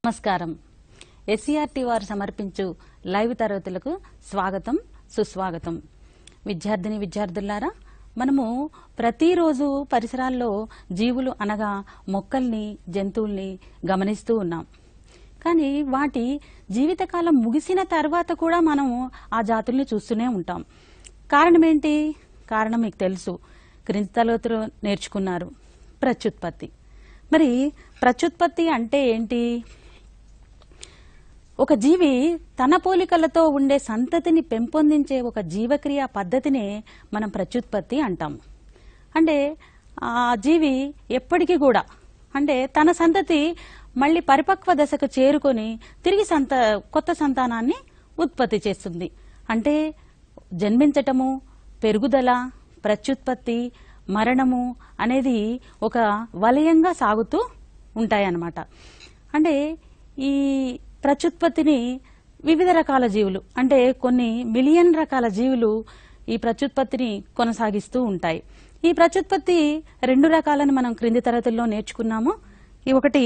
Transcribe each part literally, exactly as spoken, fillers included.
నమస్కారం. ఎస్సీఆర్టీ వారు సమర్పించు లైవ్ తరగతులకు స్వాగతం, సుస్వాగతం. విద్యార్థిని విద్యార్థులారా, మనము ప్రతిరోజు పరిసరాల్లో జీవులు అనగా మొక్కల్ని, జంతువుల్ని గమనిస్తూ ఉన్నాం. కానీ వాటి జీవితకాలం ముగిసిన తర్వాత కూడా మనము ఆ జాతుల్ని చూస్తూనే ఉంటాం. కారణం ఏంటి? కారణం మీకు తెలుసు, క్రింది తరగతిలో నేర్చుకున్నారు, ప్రత్యుత్పత్తి. మరి ప్రత్యుత్పత్తి అంటే ఏంటి? ఒక జీవి తన పోలికలతో ఉండే సంతతిని పెంపొందించే ఒక జీవక్రియ పద్ధతినే మనం ప్రత్యుత్పత్తి అంటాం. అంటే ఆ జీవి ఎప్పటికీ కూడా అంటే తన సంతతి మళ్ళీ పరిపక్వ దశకు చేరుకొని తిరిగి సంత కొత్త సంతానాన్ని ఉత్పత్తి చేస్తుంది. అంటే జన్మించటము, పెరుగుదల, ప్రత్యుత్పత్తి, మరణము అనేది ఒక వలయంగా సాగుతూ ఉంటాయన్నమాట. అంటే ఈ ప్రత్యుత్పత్తిని వివిధ రకాల జీవులు అంటే కొన్ని మిలియన్ రకాల జీవులు ఈ ప్రత్యుత్పత్తిని కొనసాగిస్తూ ఉంటాయి. ఈ ప్రత్యుత్పత్తి రెండు రకాలని మనం క్రింది తరగతుల్లో నేర్చుకున్నాము. ఈ ఒకటి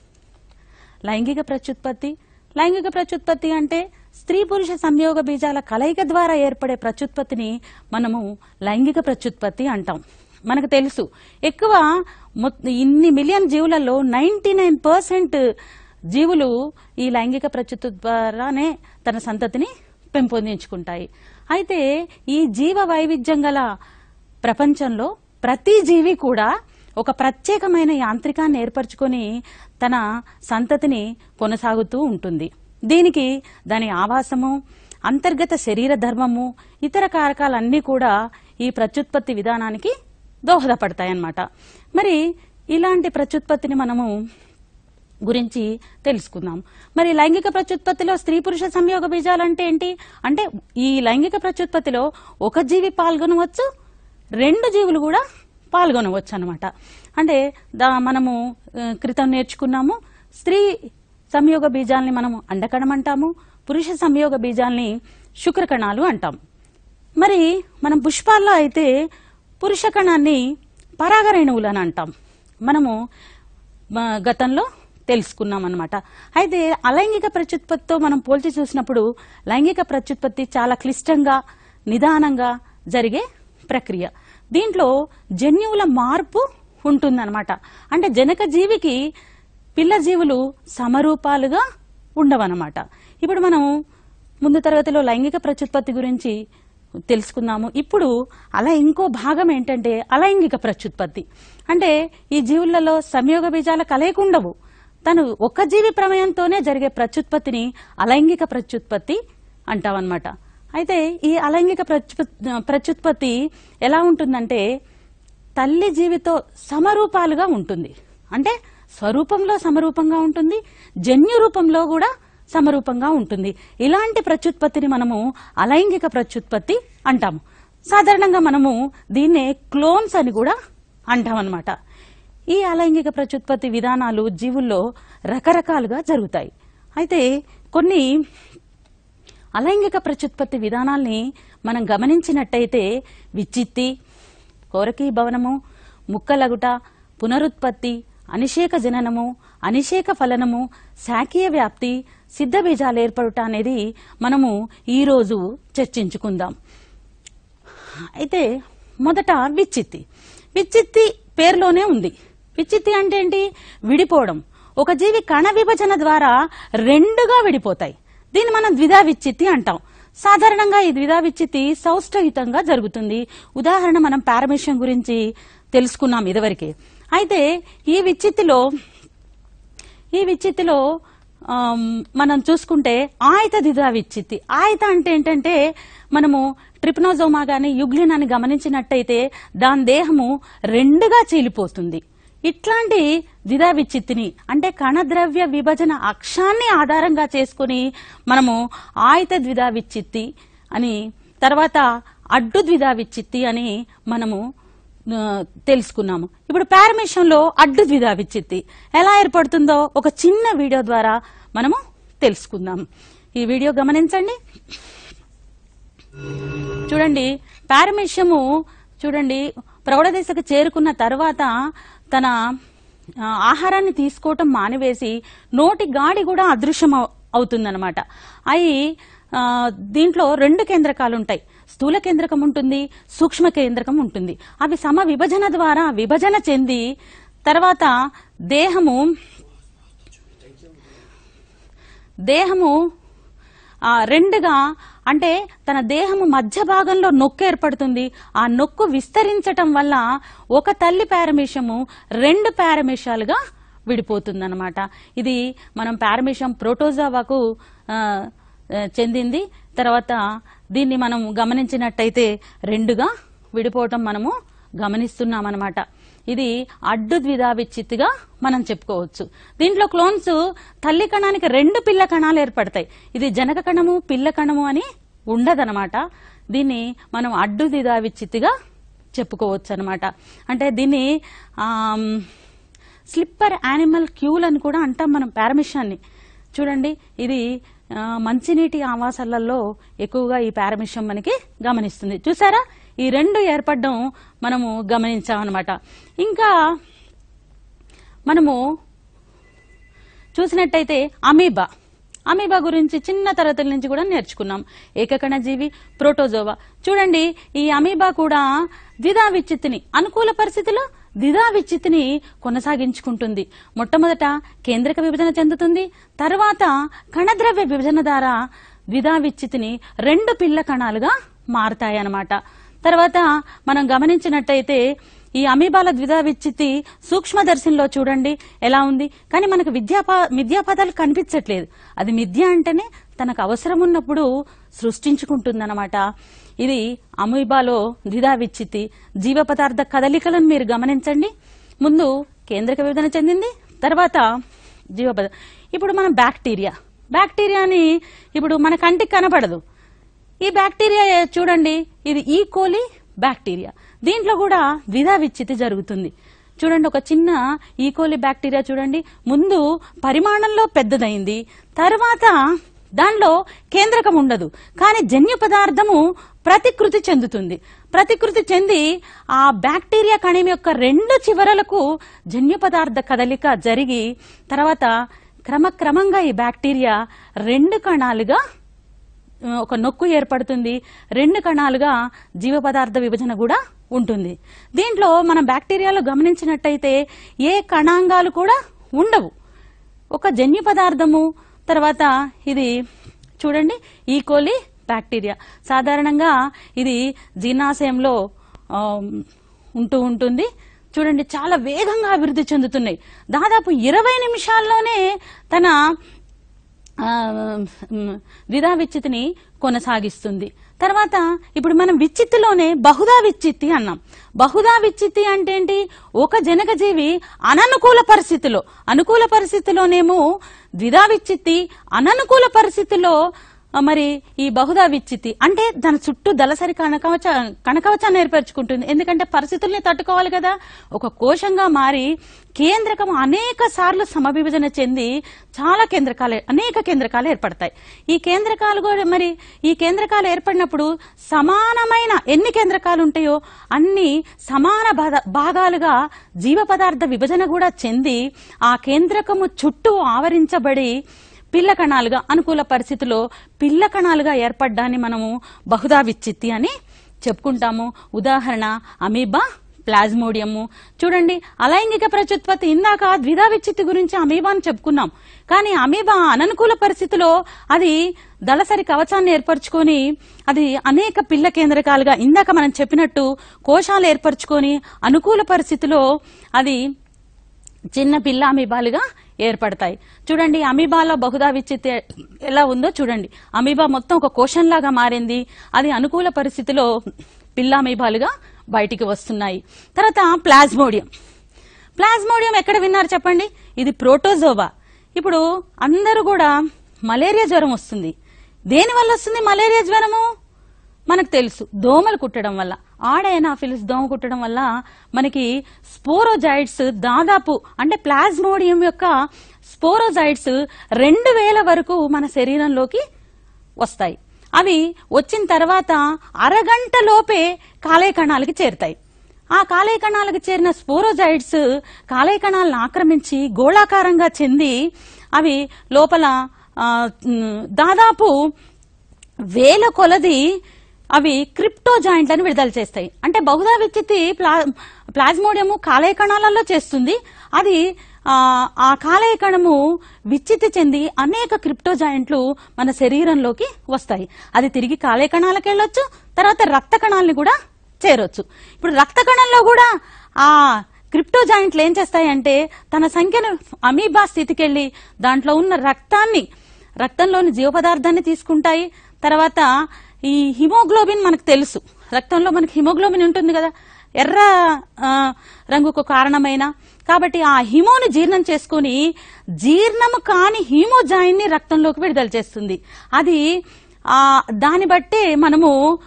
లైంగిక ప్రత్యుత్పత్తి. లైంగిక ప్రత్యుత్పత్తి అంటే స్త్రీ పురుష సంయోగ బీజాల కలయిక ద్వారా ఏర్పడే ప్రత్యుత్పత్తిని మనము లైంగిక ప్రత్యుత్పత్తి అంటాం. మనకు తెలుసు, ఎక్కువ ఇన్ని మిలియన్ జీవులలో నైన్టీ నైన్ పర్సెంట్ జీవులు ఈ లైంగిక ప్రత్యుత్పత్తి ద్వారానే తన సంతతిని పెంపొందించుకుంటాయి. అయితే ఈ జీవ వైవిధ్యం గల ప్రపంచంలో ప్రతి జీవి కూడా ఒక ప్రత్యేకమైన యాంత్రికాన్ని ఏర్పరచుకొని తన సంతతిని కొనసాగుతూ ఉంటుంది. దీనికి దాని ఆవాసము, అంతర్గత శరీర ధర్మము, ఇతర కారకాలన్నీ కూడా ఈ ప్రత్యుత్పత్తి విధానానికి దోహదపడతాయన్నమాట. మరి ఇలాంటి ప్రత్యుత్పత్తిని మనము గురించి తెలుసుకుందాం. మరి లైంగిక ప్రత్యుత్పత్తిలో స్త్రీ పురుష సంయోగ బీజాలు అంటే ఏంటి? అంటే ఈ లైంగిక ప్రత్యుత్పత్తిలో ఒక జీవి పాల్గొనవచ్చు, రెండు జీవులు కూడా పాల్గొనవచ్చు అనమాట. అంటే దా మనము క్రితం నేర్చుకున్నాము, స్త్రీ సంయోగ బీజాలని మనము అండకణం అంటాము, పురుష సంయోగ బీజాలని శుక్రకణాలు అంటాం. మరి మనం పుష్పాల్లో అయితే పురుష కణాన్ని పరాగరేణువులని అంటాం. మనము గతంలో తెలుసుకున్నాం అనమాట. అయితే అలైంగిక ప్రత్యుత్పత్తితో మనం పోల్చి చూసినప్పుడు లైంగిక ప్రత్యుత్పత్తి చాలా క్లిష్టంగా, నిదానంగా జరిగే ప్రక్రియ. దీంట్లో జన్యువుల మార్పు ఉంటుందన్నమాట. అంటే జనక జీవికి పిల్ల జీవులు సమరూపాలుగా ఉండవన్నమాట. ఇప్పుడు మనం ముందు తరగతిలో లైంగిక ప్రత్యుత్పత్తి గురించి తెలుసుకుందాము. ఇప్పుడు అలా ఇంకో భాగం ఏంటంటే అలైంగిక ప్రత్యుత్పత్తి. అంటే ఈ జీవులలో సంయోగ బీజాల కలయిక ఉండవు. తను ఒక్క జీవి ప్రమేయంతోనే జరిగే ప్రత్యుత్పత్తిని అలైంగిక ప్రత్యుత్పత్తి అంటామన్నమాట. అయితే ఈ అలైంగిక ప్రత్యుత్పత్తి ఎలా ఉంటుందంటే తల్లి జీవితో సమరూపాలుగా ఉంటుంది. అంటే స్వరూపంలో సమరూపంగా ఉంటుంది, జన్యు రూపంలో కూడా సమరూపంగా ఉంటుంది. ఇలాంటి ప్రత్యుత్పత్తిని మనము అలైంగిక ప్రత్యుత్పత్తి అంటాము. సాధారణంగా మనము దీన్నే క్లోన్స్ అని కూడా అంటామన్నమాట. ఈ అలైంగిక ప్రత్యుత్పత్తి విధానాలు జీవుల్లో రకరకాలుగా జరుగుతాయి. అయితే కొన్ని అలైంగిక ప్రత్యుత్పత్తి విధానాల్ని మనం గమనించినట్టయితే విచ్చిత్తి, కోరకీభవనము, ముక్కలగుట, పునరుత్పత్తి, అనిషేక జననము, అనిషేక ఫలనము, శాఖీయ వ్యాప్తి, సిద్ధ బీజాలు ఏర్పడుట అనేది మనము ఈరోజు చర్చించుకుందాం. అయితే మొదట విచ్చిత్తి. విచ్చిత్తి పేరులోనే ఉంది. విచ్చిత్తి అంటే ఏంటి? విడిపోవడం. ఒక జీవి కణ విభజన ద్వారా రెండుగా విడిపోతాయి. దీన్ని మనం ద్విధా విచ్చిత్తి అంటాం. సాధారణంగా ఈ ద్విధా విచ్చిత్తి సౌష్టయుతంగా జరుగుతుంది. ఉదాహరణ మనం పారమేష్యం గురించి తెలుసుకున్నాం ఇదివరకే. అయితే ఈ విచ్చిత్తిలో ఈ విచ్చిత్తిలో మనం చూసుకుంటే ఆయత ద్విధా విచ్చిత్తి. ఆయత అంటే ఏంటంటే మనము ట్రిప్నోజోమా గాని యుగ్లిన్ అని గమనించినట్టయితే దాని దేహము రెండుగా చీలిపోతుంది. ఇట్లాంటి ద్విధా విచ్చిత్తిని అంటే కణద్రవ్య విభజన అక్షాన్ని ఆధారంగా చేసుకుని మనము ఆయత ద్విధా విచ్చిత్తి అని, తర్వాత అడ్డు ద్విధా విచ్చిత్తి అని మనము తెలుసుకున్నాము. ఇప్పుడు పారమేష్యంలో అడ్డు ద్విధా విచ్చిత్తి ఎలా ఏర్పడుతుందో ఒక చిన్న వీడియో ద్వారా మనము తెలుసుకుందాం. ఈ వీడియో గమనించండి. చూడండి, పారమేష్యము చూడండి ప్రౌఢ దశకు చేరుకున్న తర్వాత తన ఆహారాన్ని తీసుకోవటం మానివేసి నోటి గాడి కూడా అదృశ్యం అవుతుందన్నమాట. అవి దీంట్లో రెండు కేంద్రకాలు ఉంటాయి. స్థూల కేంద్రకం ఉంటుంది, సూక్ష్మ కేంద్రకం ఉంటుంది. అవి సమ విభజన ద్వారా విభజన చెంది తర్వాత దేహము దేహము రెండుగా, అంటే తన దేహము మధ్య భాగంలో నొక్కు ఏర్పడుతుంది. ఆ నొక్కు విస్తరించటం వల్ల ఒక తల్లి పారమీషము రెండు పారమీషాలుగా విడిపోతుందన్నమాట. ఇది మనం పారమీషం ప్రోటోజోవాకు చెందింది. తర్వాత దీన్ని మనం గమనించినట్టయితే రెండుగా విడిపోవటం మనము గమనిస్తున్నామన్నమాట. ఇది అడ్డు ద్విధా విచ్చిత్తిగా మనం చెప్పుకోవచ్చు. దీంట్లో క్లోన్స్ తల్లి కణానికి రెండు పిల్ల కణాలు ఏర్పడతాయి. ఇది జనక కణము పిల్ల కణము అని ఉండదనమాట. దీన్ని మనం అడ్డు ద్విధా విచ్చిత్తిగా చెప్పుకోవచ్చు అనమాట. అంటే దీన్ని స్లిప్పర్ యానిమల్ క్యూల్ అని కూడా అంటాం మనం పారమిషాన్ని. చూడండి, ఇది మంచినీటి ఆవాసాలలో ఎక్కువగా ఈ పారమిషం మనకి గమనిస్తుంది. చూసారా, ఈ రెండు ఏర్పడడం మనము గమనించామన్నమాట. ఇంకా మనము చూసినట్టయితే అమీబా అమీబా గురించి చిన్న తరగతుల నుంచి కూడా నేర్చుకున్నాం. ఏకకణ జీవి, ప్రోటోజోవా. చూడండి, ఈ అమీబా కూడా ద్విధా విచ్చిత్తిని అనుకూల పరిస్థితిలో ద్విధా విచ్చిత్తిని కొనసాగించుకుంటుంది. మొట్టమొదట కేంద్రక విభజన చెందుతుంది, తర్వాత కణద్రవ్య విభజన ద్వారా ద్విధా విచ్చిత్తిని రెండు పిల్ల కణాలుగా మారతాయన్నమాట. తర్వాత మనం గమనించినట్టయితే ఈ అమీబాల ద్విధా విచ్చిత్తి సూక్ష్మదర్శినిలో చూడండి ఎలా ఉంది. కానీ మనకు విద్యాపా మిథ్యాపదాలు కనిపించట్లేదు. అది మిథ్య అంటేనే తనకు అవసరం ఉన్నప్పుడు సృష్టించుకుంటుందన్నమాట. ఇది అమీబాలో ద్విధా విచ్చిత్తి. జీవ పదార్థ కదలికలను మీరు గమనించండి. ముందు కేంద్రక విభజన చెందింది, తర్వాత జీవ పదార్థ. ఇప్పుడు మనం బ్యాక్టీరియా బ్యాక్టీరియాని ఇప్పుడు మన కంటికి కనపడదు. ఈ బ్యాక్టీరియా చూడండి, ఇది ఈ కోలి బ్యాక్టీరియా. దీంట్లో కూడా ద్విధా విచ్చిత్తి జరుగుతుంది. చూడండి, ఒక చిన్న ఈకోలి బ్యాక్టీరియా చూడండి, ముందు పరిమాణంలో పెద్దదైంది, తర్వాత దానిలో కేంద్రకం ఉండదు, కానీ జన్యు పదార్థము ప్రతికృతి చెందుతుంది. ప్రతికృతి చెంది ఆ బ్యాక్టీరియా కణం యొక్క రెండు చివరలకు జన్యు పదార్థ కదలిక జరిగి తర్వాత క్రమక్రమంగా ఈ బ్యాక్టీరియా రెండు కణాలుగా ఒక నొక్కు ఏర్పడుతుంది. రెండు కణాలుగా జీవ పదార్థ విభజన కూడా ఉంటుంది. దీంట్లో మనం బ్యాక్టీరియాలో గమనించినట్టయితే ఏ కణాంగాలు కూడా ఉండవు. ఒక జన్యు పదార్థము. తర్వాత ఇది చూడండి, ఈకోలి బ్యాక్టీరియా. సాధారణంగా ఇది జీర్ణాశయంలో ఉంటూ ఉంటుంది. చూడండి, చాలా వేగంగా అభివృద్ధి చెందుతున్నాయి. దాదాపు ఇరవై నిమిషాల్లోనే తన ద్విధా విచ్చిత్తిని కొనసాగిస్తుంది. తర్వాత ఇప్పుడు మనం విచ్చిత్తిలోనే బహుదా విచ్చిత్తి అన్నాం. బహుదా విచ్చిత్తి అంటే ఏంటి? ఒక జనకజీవి అననుకూల పరిస్థితిలో, అనుకూల పరిస్థితిలోనేమో ద్విధా విచ్చిత్తి, అననుకూల పరిస్థితిలో మరి ఈ బహుదా విచ్చిత్తి అంటే దాని చుట్టూ దళసరి కణకవచ కణకవచాన్ని ఏర్పరచుకుంటుంది. ఎందుకంటే పరిస్థితుల్ని తట్టుకోవాలి కదా. ఒక కోశంగా మారి కేంద్రకం అనేక సార్లు సమవిభజన చెంది చాలా కేంద్రకాలు అనేక కేంద్రకాలు ఏర్పడతాయి. ఈ కేంద్రకాలు కూడా మరి ఈ కేంద్రకాలు ఏర్పడినప్పుడు సమానమైన ఎన్ని కేంద్రకాలు ఉంటాయో అన్ని సమాన భాగాలుగా జీవ పదార్థ విభజన కూడా చెంది ఆ కేంద్రకము చుట్టూ ఆవరించబడి పిల్ల కణాలుగా అనుకూల పరిస్థితిలో పిల్ల కణాలుగా ఏర్పడ్డాన్ని మనము బహుదా విచ్చిత్తి అని చెప్పుకుంటాము. ఉదాహరణ అమీబా, ప్లాజ్మోడియము. చూడండి, అలైంగిక ప్రత్యుత్పత్తి. ఇందాక ద్విధా విచ్చిత్తి గురించి అమీబాను చెప్పుకున్నాం, కానీ అమీబా అననుకూల పరిస్థితిలో అది దళసరి కవచాన్ని ఏర్పరచుకొని అది అనేక పిల్ల కేంద్రకాలుగా ఇందాక మనం చెప్పినట్టు కోశాలు ఏర్పరచుకొని అనుకూల పరిస్థితిలో అది చిన్న పిల్ల అమీబాలుగా ఏర్పడతాయి. చూడండి, అమీబాలో బహుదా విచ్చిత్తి ఎలా ఉందో చూడండి. అమీబా మొత్తం ఒక కోశంలాగా మారింది. అది అనుకూల పరిస్థితిలో పిల్ల అమీబాలుగా బయటికి వస్తున్నాయి. తర్వాత ప్లాజ్మోడియం. ప్లాజ్మోడియం ఎక్కడ విన్నారు చెప్పండి? ఇది ప్రోటోజోవా. ఇప్పుడు అందరూ కూడా మలేరియా జ్వరం వస్తుంది. దేని వల్ల వస్తుంది మలేరియా జ్వరము? మనకు తెలుసు, దోమలు కుట్టడం వల్ల. ఆడైనాఫిలిస్ దోమ కుట్టడం వల్ల మనకి స్పోరోజైడ్స్ దాదాపు అంటే ప్లాజ్మోడియం యొక్క స్పోరోజైడ్స్ రెండు వేల వరకు మన శరీరంలోకి వస్తాయి. అవి వచ్చిన తర్వాత అరగంట లోపే కాలేయ కణాలకి చేరుతాయి. ఆ కాలేయ కణాలకు చేరిన స్పోరోజాయిడ్స్ కాలేయ కణాలను ఆక్రమించి గోళాకారంగా చెంది అవి లోపల దాదాపు వేల కొలది అవి క్రిప్టో జాయింట్లను విడుదల చేస్తాయి. అంటే బహుళ విచ్చితి ప్లా ప్లాజ్మోడియము కాలేయ కణాలలో చేస్తుంది. అది ఆ కాలేయ కణము విచ్చితి చెంది అనేక క్రిప్టో జాయింట్లు మన శరీరంలోకి వస్తాయి. అది తిరిగి కాలేయ కణాలకు వెళ్ళొచ్చు, తర్వాత రక్త కణాలని కూడా చేరొచ్చు. ఇప్పుడు రక్త కణంలో కూడా ఆ క్రిప్టో జాయింట్లు ఏం చేస్తాయంటే తన సంఖ్యను అమీబా స్థితికి వెళ్ళి దాంట్లో ఉన్న రక్తాన్ని రక్తంలోని జీవ పదార్థాన్ని తీసుకుంటాయి. తర్వాత ఈ హిమోగ్లోబిన్ మనకు తెలుసు, రక్తంలో మనకి హిమోగ్లోబిన్ ఉంటుంది కదా, ఎర్ర రంగుకు కారణమైన. కాబట్టి ఆ హిమోని జీర్ణం చేసుకుని జీర్ణము కాని హీమోజాయిన్ ని రక్తంలోకి విడుదల చేస్తుంది. అది ఆ దాన్ని బట్టే మనము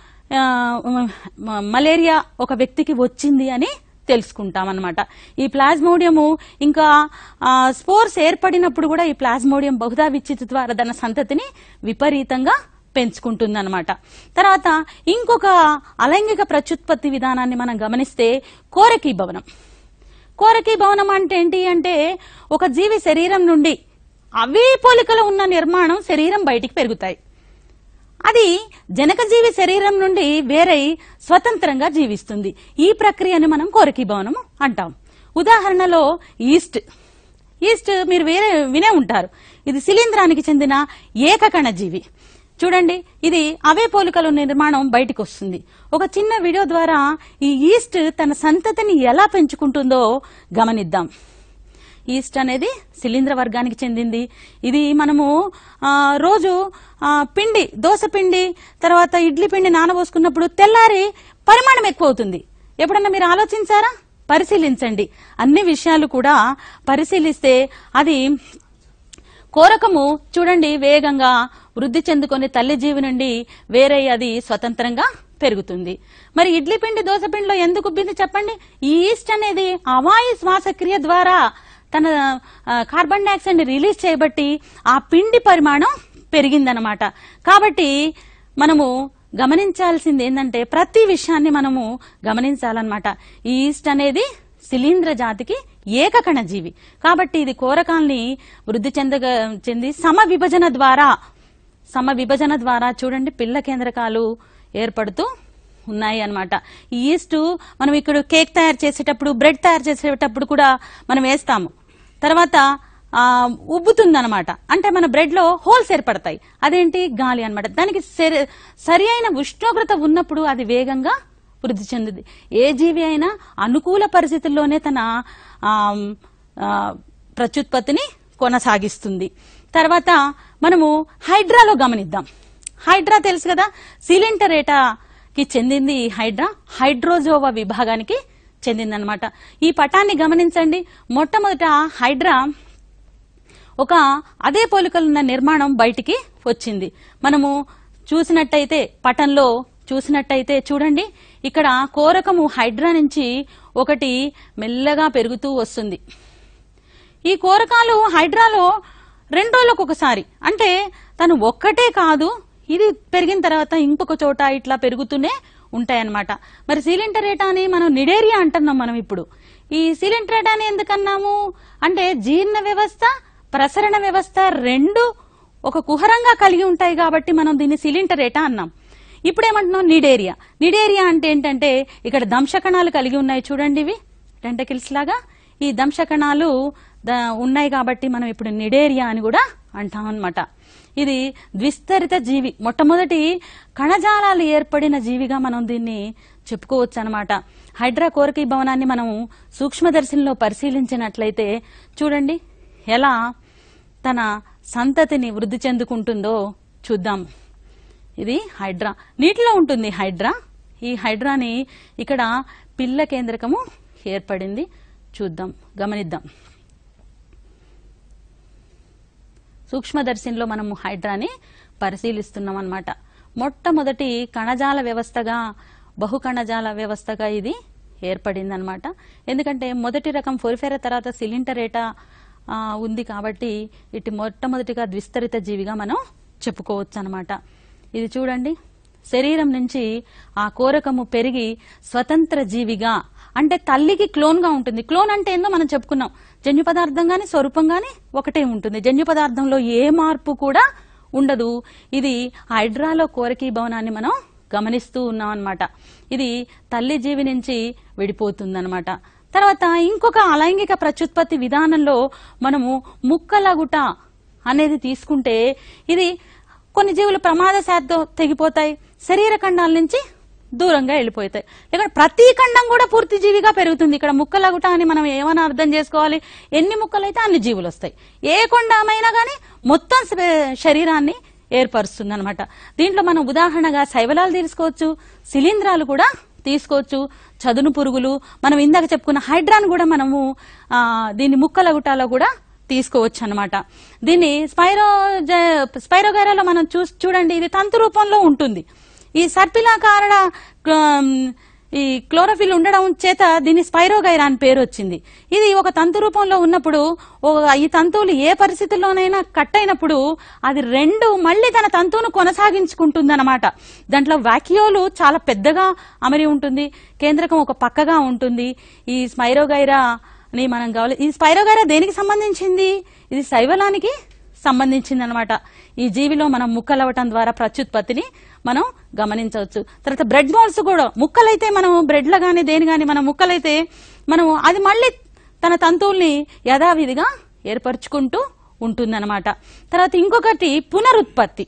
మలేరియా ఒక వ్యక్తికి వచ్చింది అని తెలుసుకుంటాం అన్నమాట. ఈ ప్లాజ్మోడియము ఇంకా స్పోర్స్ ఏర్పడినప్పుడు కూడా ఈ ప్లాజ్మోడియం బహుళ విచ్చితి ద్వారా తన సంతతిని విపరీతంగా పెంచుకుంటుందన్నమాట. తర్వాత ఇంకొక అలైంగిక ప్రత్యుత్పత్తి విధానాన్ని మనం గమనిస్తే కోరకీభవనం. కోరకీభవనం అంటే ఏంటి అంటే ఒక జీవి శరీరం నుండి అవే పోలికలు ఉన్న నిర్మాణం శరీరం బయటికి పెరుగుతాయి. అది జనకజీవి శరీరం నుండి వేరై స్వతంత్రంగా జీవిస్తుంది. ఈ ప్రక్రియను మనం కోరకీభవనం అంటాం. ఉదాహరణలో ఈస్ట్ ఈస్ట్ మీరు వేరే వినే ఉంటారు. ఇది శిలీంధ్రానికి చెందిన ఏకకణ జీవి. చూడండి, ఇది అవే పోలికల నిర్మాణం బయటికి వస్తుంది. ఒక చిన్న వీడియో ద్వారా ఈ ఈస్ట్ తన సంతతిని ఎలా పెంచుకుంటుందో గమనిద్దాం. ఈస్ట్ అనేది శిలీంధ్ర వర్గానికి చెందింది. ఇది మనము రోజు పిండి దోశ పిండి తర్వాత ఇడ్లీ పిండి నానబోసుకున్నప్పుడు తెల్లారి పరిమాణం ఎక్కువ అవుతుంది. ఎప్పుడన్నా మీరు ఆలోచించారా? పరిశీలించండి. అన్ని విషయాలు కూడా పరిశీలిస్తే అది కోరకము చూడండి వేగంగా వృద్ధి చెందుకొని తల్లి జీవి నుండి వేరే అది స్వతంత్రంగా పెరుగుతుంది. మరి ఇడ్లీ పిండి దోశ పిండిలో ఎందుకు ఉబ్బింది చెప్పండి? ఈ ఈస్ట్ అనేది అవాయు శ్వాసక్రియ ద్వారా తన కార్బన్ డైఆక్సైడ్ ని రిలీజ్ చేయబట్టి ఆ పిండి పరిమాణం పెరిగిందనమాట. కాబట్టి మనము గమనించాల్సింది ఏంటంటే ప్రతి విషయాన్ని మనము గమనించాలన్నమాట. ఈ ఈస్ట్ అనేది శిలీంధ్ర జాతికి ఏకకణ జీవి. కాబట్టి ఇది కోరకాల్ని వృద్ధి చెందగా చెంది సమ విభజన ద్వారా సమ విభజన ద్వారా చూడండి పిల్ల కేంద్రకాలు ఏర్పడుతూ ఉన్నాయి అన్నమాట. ఈ ఈస్ట్ మనం ఇక్కడ కేక్ తయారు చేసేటప్పుడు బ్రెడ్ తయారు చేసేటప్పుడు కూడా మనం వేస్తాము. తర్వాత ఉబ్బుతుందన్నమాట. అంటే మన బ్రెడ్ లో హోల్స్ ఏర్పడతాయి. అదేంటి? గాలి అన్నమాట. దానికి సరి అయిన ఉష్ణోగ్రత ఉన్నప్పుడు అది వేగంగా వృద్ధి చెందుతుంది. ఏ జీవి అయినా అనుకూల పరిస్థితుల్లోనే తన ప్రత్యుత్పత్తిని కొనసాగిస్తుంది. తర్వాత మనము హైడ్రాలో గమనిద్దాం. హైడ్రా తెలుసు కదా, సిలింటరేటాకి చెందింది. ఈ హైడ్రా హైడ్రోజోవా విభాగానికి చెందిందనమాట. ఈ పటాన్ని గమనించండి. మొట్టమొదట హైడ్రా ఒక అదే పోలికలున్న నిర్మాణం బయటికి వచ్చింది. మనము చూసినట్టయితే పటంలో చూసినట్టయితే చూడండి, ఇక్కడ కోరకము హైడ్రా నుంచి ఒకటి మెల్లగా పెరుగుతూ వస్తుంది. ఈ కోరకాలు హైడ్రాలో రెండు రోజులకు ఒకసారి, అంటే తను ఒక్కటే కాదు, ఇది పెరిగిన తర్వాత ఇంకొక చోట ఇట్లా పెరుగుతూనే ఉంటాయన్నమాట. మరి సిలింటరేటా అని మనం నిడేరియా అంటున్నాం. మనం ఇప్పుడు ఈ సిలింటరేటా అని ఎందుకన్నాము అంటే జీర్ణ వ్యవస్థ ప్రసరణ వ్యవస్థ రెండు ఒక కుహరంగా కలిగి ఉంటాయి కాబట్టి మనం దీన్ని సిలింటరేటా అన్నాం. ఇప్పుడు ఏమంటున్నాం? నిడేరియా. నిడేరియా అంటే ఏంటంటే ఇక్కడ దంశకణాలు కలిగి ఉన్నాయి. చూడండి, ఇవి టెంటకిల్స్ లాగా ఈ దంశకణాలు ఉన్నాయి కాబట్టి మనం ఇప్పుడు నిడేరియా అని కూడా అంటాం అన్నమాట. ఇది ద్విస్తరిత జీవి, మొట్టమొదటి కణజాలాలు ఏర్పడిన జీవిగా మనం దీన్ని చెప్పుకోవచ్చు అనమాట. హైడ్రా కోరకీభవనాన్ని మనం సూక్ష్మదర్శినిలో పరిశీలించినట్లయితే చూడండి ఎలా తన సంతతిని వృద్ధి చెందుకుంటుందో చూద్దాం. ఇది హైడ్రా, నీటిలో ఉంటుంది హైడ్రా. ఈ హైడ్రాని ఇక్కడ పిల్ల కేంద్రకము ఏర్పడింది. చూద్దాం, గమనిద్దాం. సూక్ష్మదర్శినిలో మనము హైడ్రాని పరిశీలిస్తున్నాం అన్నమాట. మొట్టమొదటి కణజాల వ్యవస్థగా బహుకణజాల వ్యవస్థగా ఇది ఏర్పడిందనమాట. ఎందుకంటే మొదటి రకం ఫోరిఫెరా తర్వాత సిలింటరేటా ఉంది కాబట్టి ఇటు మొట్టమొదటిగా ద్విస్తరిత జీవిగా మనం చెప్పుకోవచ్చు అనమాట. ఇది చూడండి, శరీరం నుంచి ఆ కోరకము పెరిగి స్వతంత్ర జీవిగా అంటే తల్లికి క్లోన్ గా ఉంటుంది. క్లోన్ అంటే ఏందో మనం చెప్పుకున్నాం, జన్యు పదార్థం గాని స్వరూపం గాని ఒకటే ఉంటుంది. జన్యు పదార్థంలో ఏ మార్పు కూడా ఉండదు. ఇది హైడ్రాలో కోరకీ భవనాన్ని మనం గమనిస్తూ ఉన్నాం అన్నమాట. ఇది తల్లి జీవి నుంచి విడిపోతుందన్నమాట. తర్వాత ఇంకొక అలైంగిక ప్రత్యుత్పత్తి విధానంలో మనము ముక్కలగుట అనేది తీసుకుంటే, ఇది కొన్ని జీవులు ప్రమాదశాత్తు తెగిపోతాయి, శరీర ఖండాల నుంచి దూరంగా వెళ్ళిపోతాయి. ఇక్కడ ప్రతి ఖండం కూడా పూర్తి జీవిగా పెరుగుతుంది. ఇక్కడ ముక్కలగుట అని మనం ఏమైనా అర్థం చేసుకోవాలి, ఎన్ని ముక్కలైతే అన్ని జీవులు వస్తాయి. ఏ కొండమైనా కానీ మొత్తం శరీరాన్ని ఏర్పరుస్తుంది అనమాట. దీంట్లో మనం ఉదాహరణగా శైవలాలు తీసుకోవచ్చు, శిలీంధ్రాలు కూడా తీసుకోవచ్చు, చదును పురుగులు, మనం ఇందాక చెప్పుకున్న హైడ్రాన్ కూడా మనము ఆ దీన్ని ముక్కలగుటాలో కూడా తీసుకోవచ్చు అనమాట. దీన్ని స్పైరో స్పైరోగైరాలో మనం చూ చూడండి ఇది తంతు రూపంలో ఉంటుంది. ఈ సర్పిలాకార ఈ క్లోరోఫిల్ ఉండడం చేత దీన్ని స్పైరోగైరా అని పేరు వచ్చింది. ఇది ఒక తంతు రూపంలో ఉన్నప్పుడు ఈ తంతువులు ఏ పరిస్థితుల్లోనైనా కట్ అయినప్పుడు అది రెండు మళ్లీ తన తంతువును కొనసాగించుకుంటుంది అనమాట. దాంట్లో వాక్యూలు చాలా పెద్దగా అమరి ఉంటుంది, కేంద్రకం ఒక పక్కగా ఉంటుంది. ఈ స్పైరోగైరా అని మనం కావాలి. ఈ స్పైరోగైరా దేనికి సంబంధించింది? ఇది శైవలానికి సంబంధించింది అనమాట. ఈ జీవిలో మనం ముక్కలవటం ద్వారా ప్రత్యుత్పత్తిని మనం గమనించవచ్చు. తర్వాత బ్రెడ్ మోల్స్ కూడా ముక్కలైతే మనం బ్రెడ్లో గానీ దేని గానీ మనం ముక్కలైతే మనం అది మళ్ళీ తన తంతువుల్ని యథావిధిగా ఏర్పరచుకుంటూ ఉంటుందన్నమాట. తర్వాత ఇంకొకటి పునరుత్పత్తి.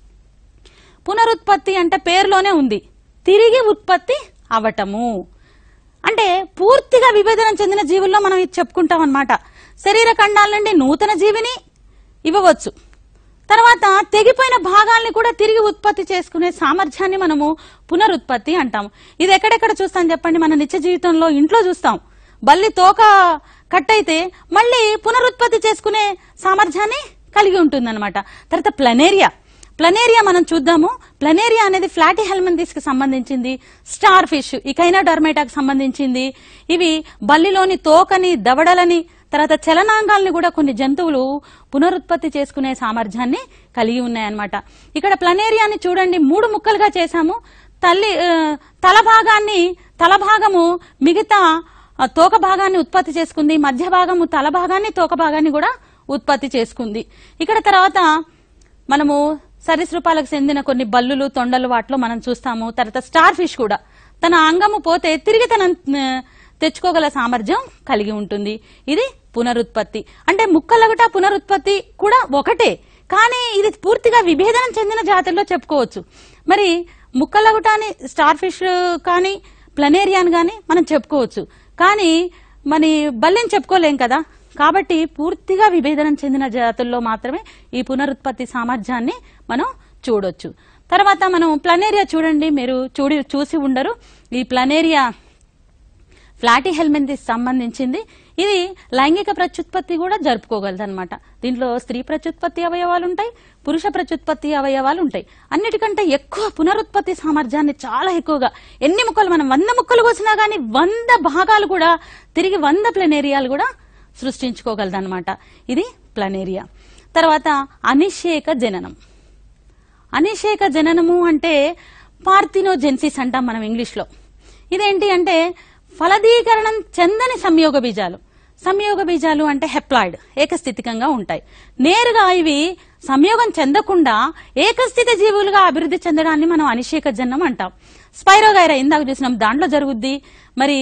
పునరుత్పత్తి అంటే పేరులోనే ఉంది, తిరిగి ఉత్పత్తి అవటము. అంటే పూర్తిగా విభజన చెందిన జీవుల్లో మనం ఇది చెప్పుకుంటాం అనమాట. శరీర ఖండాల నుండి నూతన జీవిని ఇవ్వవచ్చు. తర్వాత తెగిపోయిన భాగాల్ని కూడా తిరిగి ఉత్పత్తి చేసుకునే సామర్థ్యాన్ని మనము పునరుత్పత్తి అంటాము. ఇది ఎక్కడెక్కడ చూస్తాం చెప్పండి? మన నిత్య జీవితంలో ఇంట్లో చూస్తాం. బల్లి తోక కట్ అయితే మళ్ళీ పునరుత్పత్తి చేసుకునే సామర్థ్యాన్ని కలిగి ఉంటుందన్నమాట. తర్వాత ప్లనేరియా. ప్లనేరియా మనం చూద్దాము. ప్లనేరియా అనేది ఫ్లాటీ హెల్మంథిస్ కి సంబంధించింది. స్టార్ ఫిష్, ఇకైనోడర్మేటాకు సంబంధించింది. ఇవి బల్లిలోని తోకని, దవడలని, తర్వాత చలనాంగాల్ని కూడా కొన్ని జంతువులు పునరుత్పత్తి చేసుకునే సామర్థ్యాన్ని కలిగి ఉన్నాయన్నమాట. ఇక్కడ ప్లనేరియాని చూడండి, మూడు ముక్కలుగా చేశాము. తల్లి తల భాగాన్ని తల భాగము మిగతా తోక భాగాన్ని ఉత్పత్తి చేసుకుంది, మధ్య భాగము తల భాగాన్ని తోక భాగాన్ని కూడా ఉత్పత్తి చేసుకుంది. ఇక్కడ తర్వాత మనము సరీసృపాలకు చెందిన కొన్ని బల్లులు, తొండలు వాటిలో మనం చూస్తాము. తర్వాత స్టార్ ఫిష్ కూడా తన అంగము పోతే తిరిగి తన తెచ్చుకోగల సామర్థ్యం కలిగి ఉంటుంది. ఇది పునరుత్పత్తి. అంటే ముక్కలగట పునరుత్పత్తి కూడా ఒకటే, కానీ ఇది పూర్తిగా విభేదనం చెందిన జాతుల్లో చెప్పుకోవచ్చు. మరి ముక్కలగటాని స్టార్ ఫిష్ కానీ ప్లనేరియాన్ కానీ మనం చెప్పుకోవచ్చు, కానీ మరి బల్లిని చెప్పుకోలేం కదా. కాబట్టి పూర్తిగా విభేదనం చెందిన జాతుల్లో మాత్రమే ఈ పునరుత్పత్తి సామర్థ్యాన్ని మనం చూడొచ్చు. తర్వాత మనం ప్లనేరియా చూడండి, మీరు చూడి చూసి ఉండరు. ఈ ప్లనేరియా ఫ్లాటీ హెల్మెంథిస్ సంబంధించింది. ఇది లైంగిక ప్రత్యుత్పత్తి కూడా జరుపుకోగలదు అనమాట. దీంట్లో స్త్రీ ప్రత్యుత్పత్తి అవయవాలు ఉంటాయి, పురుష ప్రత్యుత్పత్తి అవయవాలు ఉంటాయి. అన్నిటికంటే ఎక్కువ పునరుత్పత్తి సామర్థ్యాన్ని చాలా ఎక్కువగా, ఎన్ని ముక్కలు మనం వంద ముక్కలు కోసినా గానీ వంద భాగాలు కూడా తిరిగి వంద ప్లనేరియాలు కూడా సృష్టించుకోగలదు అనమాట. ఇది ప్లనేరియా. తర్వాత అనిషేక జననం. అనిషేక జననము అంటే పార్థినోజెన్సిస్ అంటాం మనం ఇంగ్లీష్ లో. ఇదేంటి అంటే ఫలదీకరణం చెందని సంయోగ బీజాలు. సంయోగ బీజాలు అంటే హెప్లాయిడ్, ఏకస్థితికంగా ఉంటాయి. నేరుగా ఇవి సంయోగం చెందకుండా ఏకస్థిత జీవులుగా అభివృద్ధి చెందడాన్ని మనం అనిషేక జననం అంటాం. స్పైరోగైరా ఇందాక చూసినాం, దాంట్లో జరుగుద్ది. మరి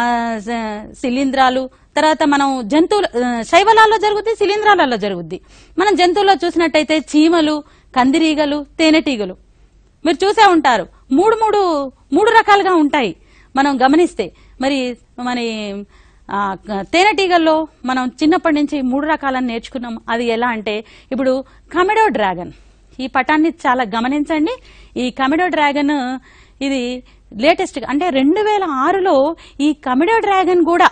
శిలీంధ్రాలు, తర్వాత మనం జంతువుల శైవలాల్లో జరుగుద్ది, శిలీంధ్రాలలో జరుగుద్ది. మనం జంతువుల్లో చూసినట్టయితే చీమలు, కందిరీగలు, తేనెటీగలు మీరు చూసే ఉంటారు. మూడు మూడు మూడు రకాలుగా ఉంటాయి మనం గమనిస్తే. మరి మన తేనెటీగల్లో మనం చిన్నప్పటి నుంచి మూడు రకాలను నేర్చుకున్నాం. అది ఎలా అంటే, ఇప్పుడు కమెడో డ్రాగన్, ఈ పటాన్ని చాలా గమనించండి. ఈ కమెడో డ్రాగన్ ఇది లేటెస్ట్ అంటే రెండు వేల ఆరులో ఈ కమెడో డ్రాగన్ కూడా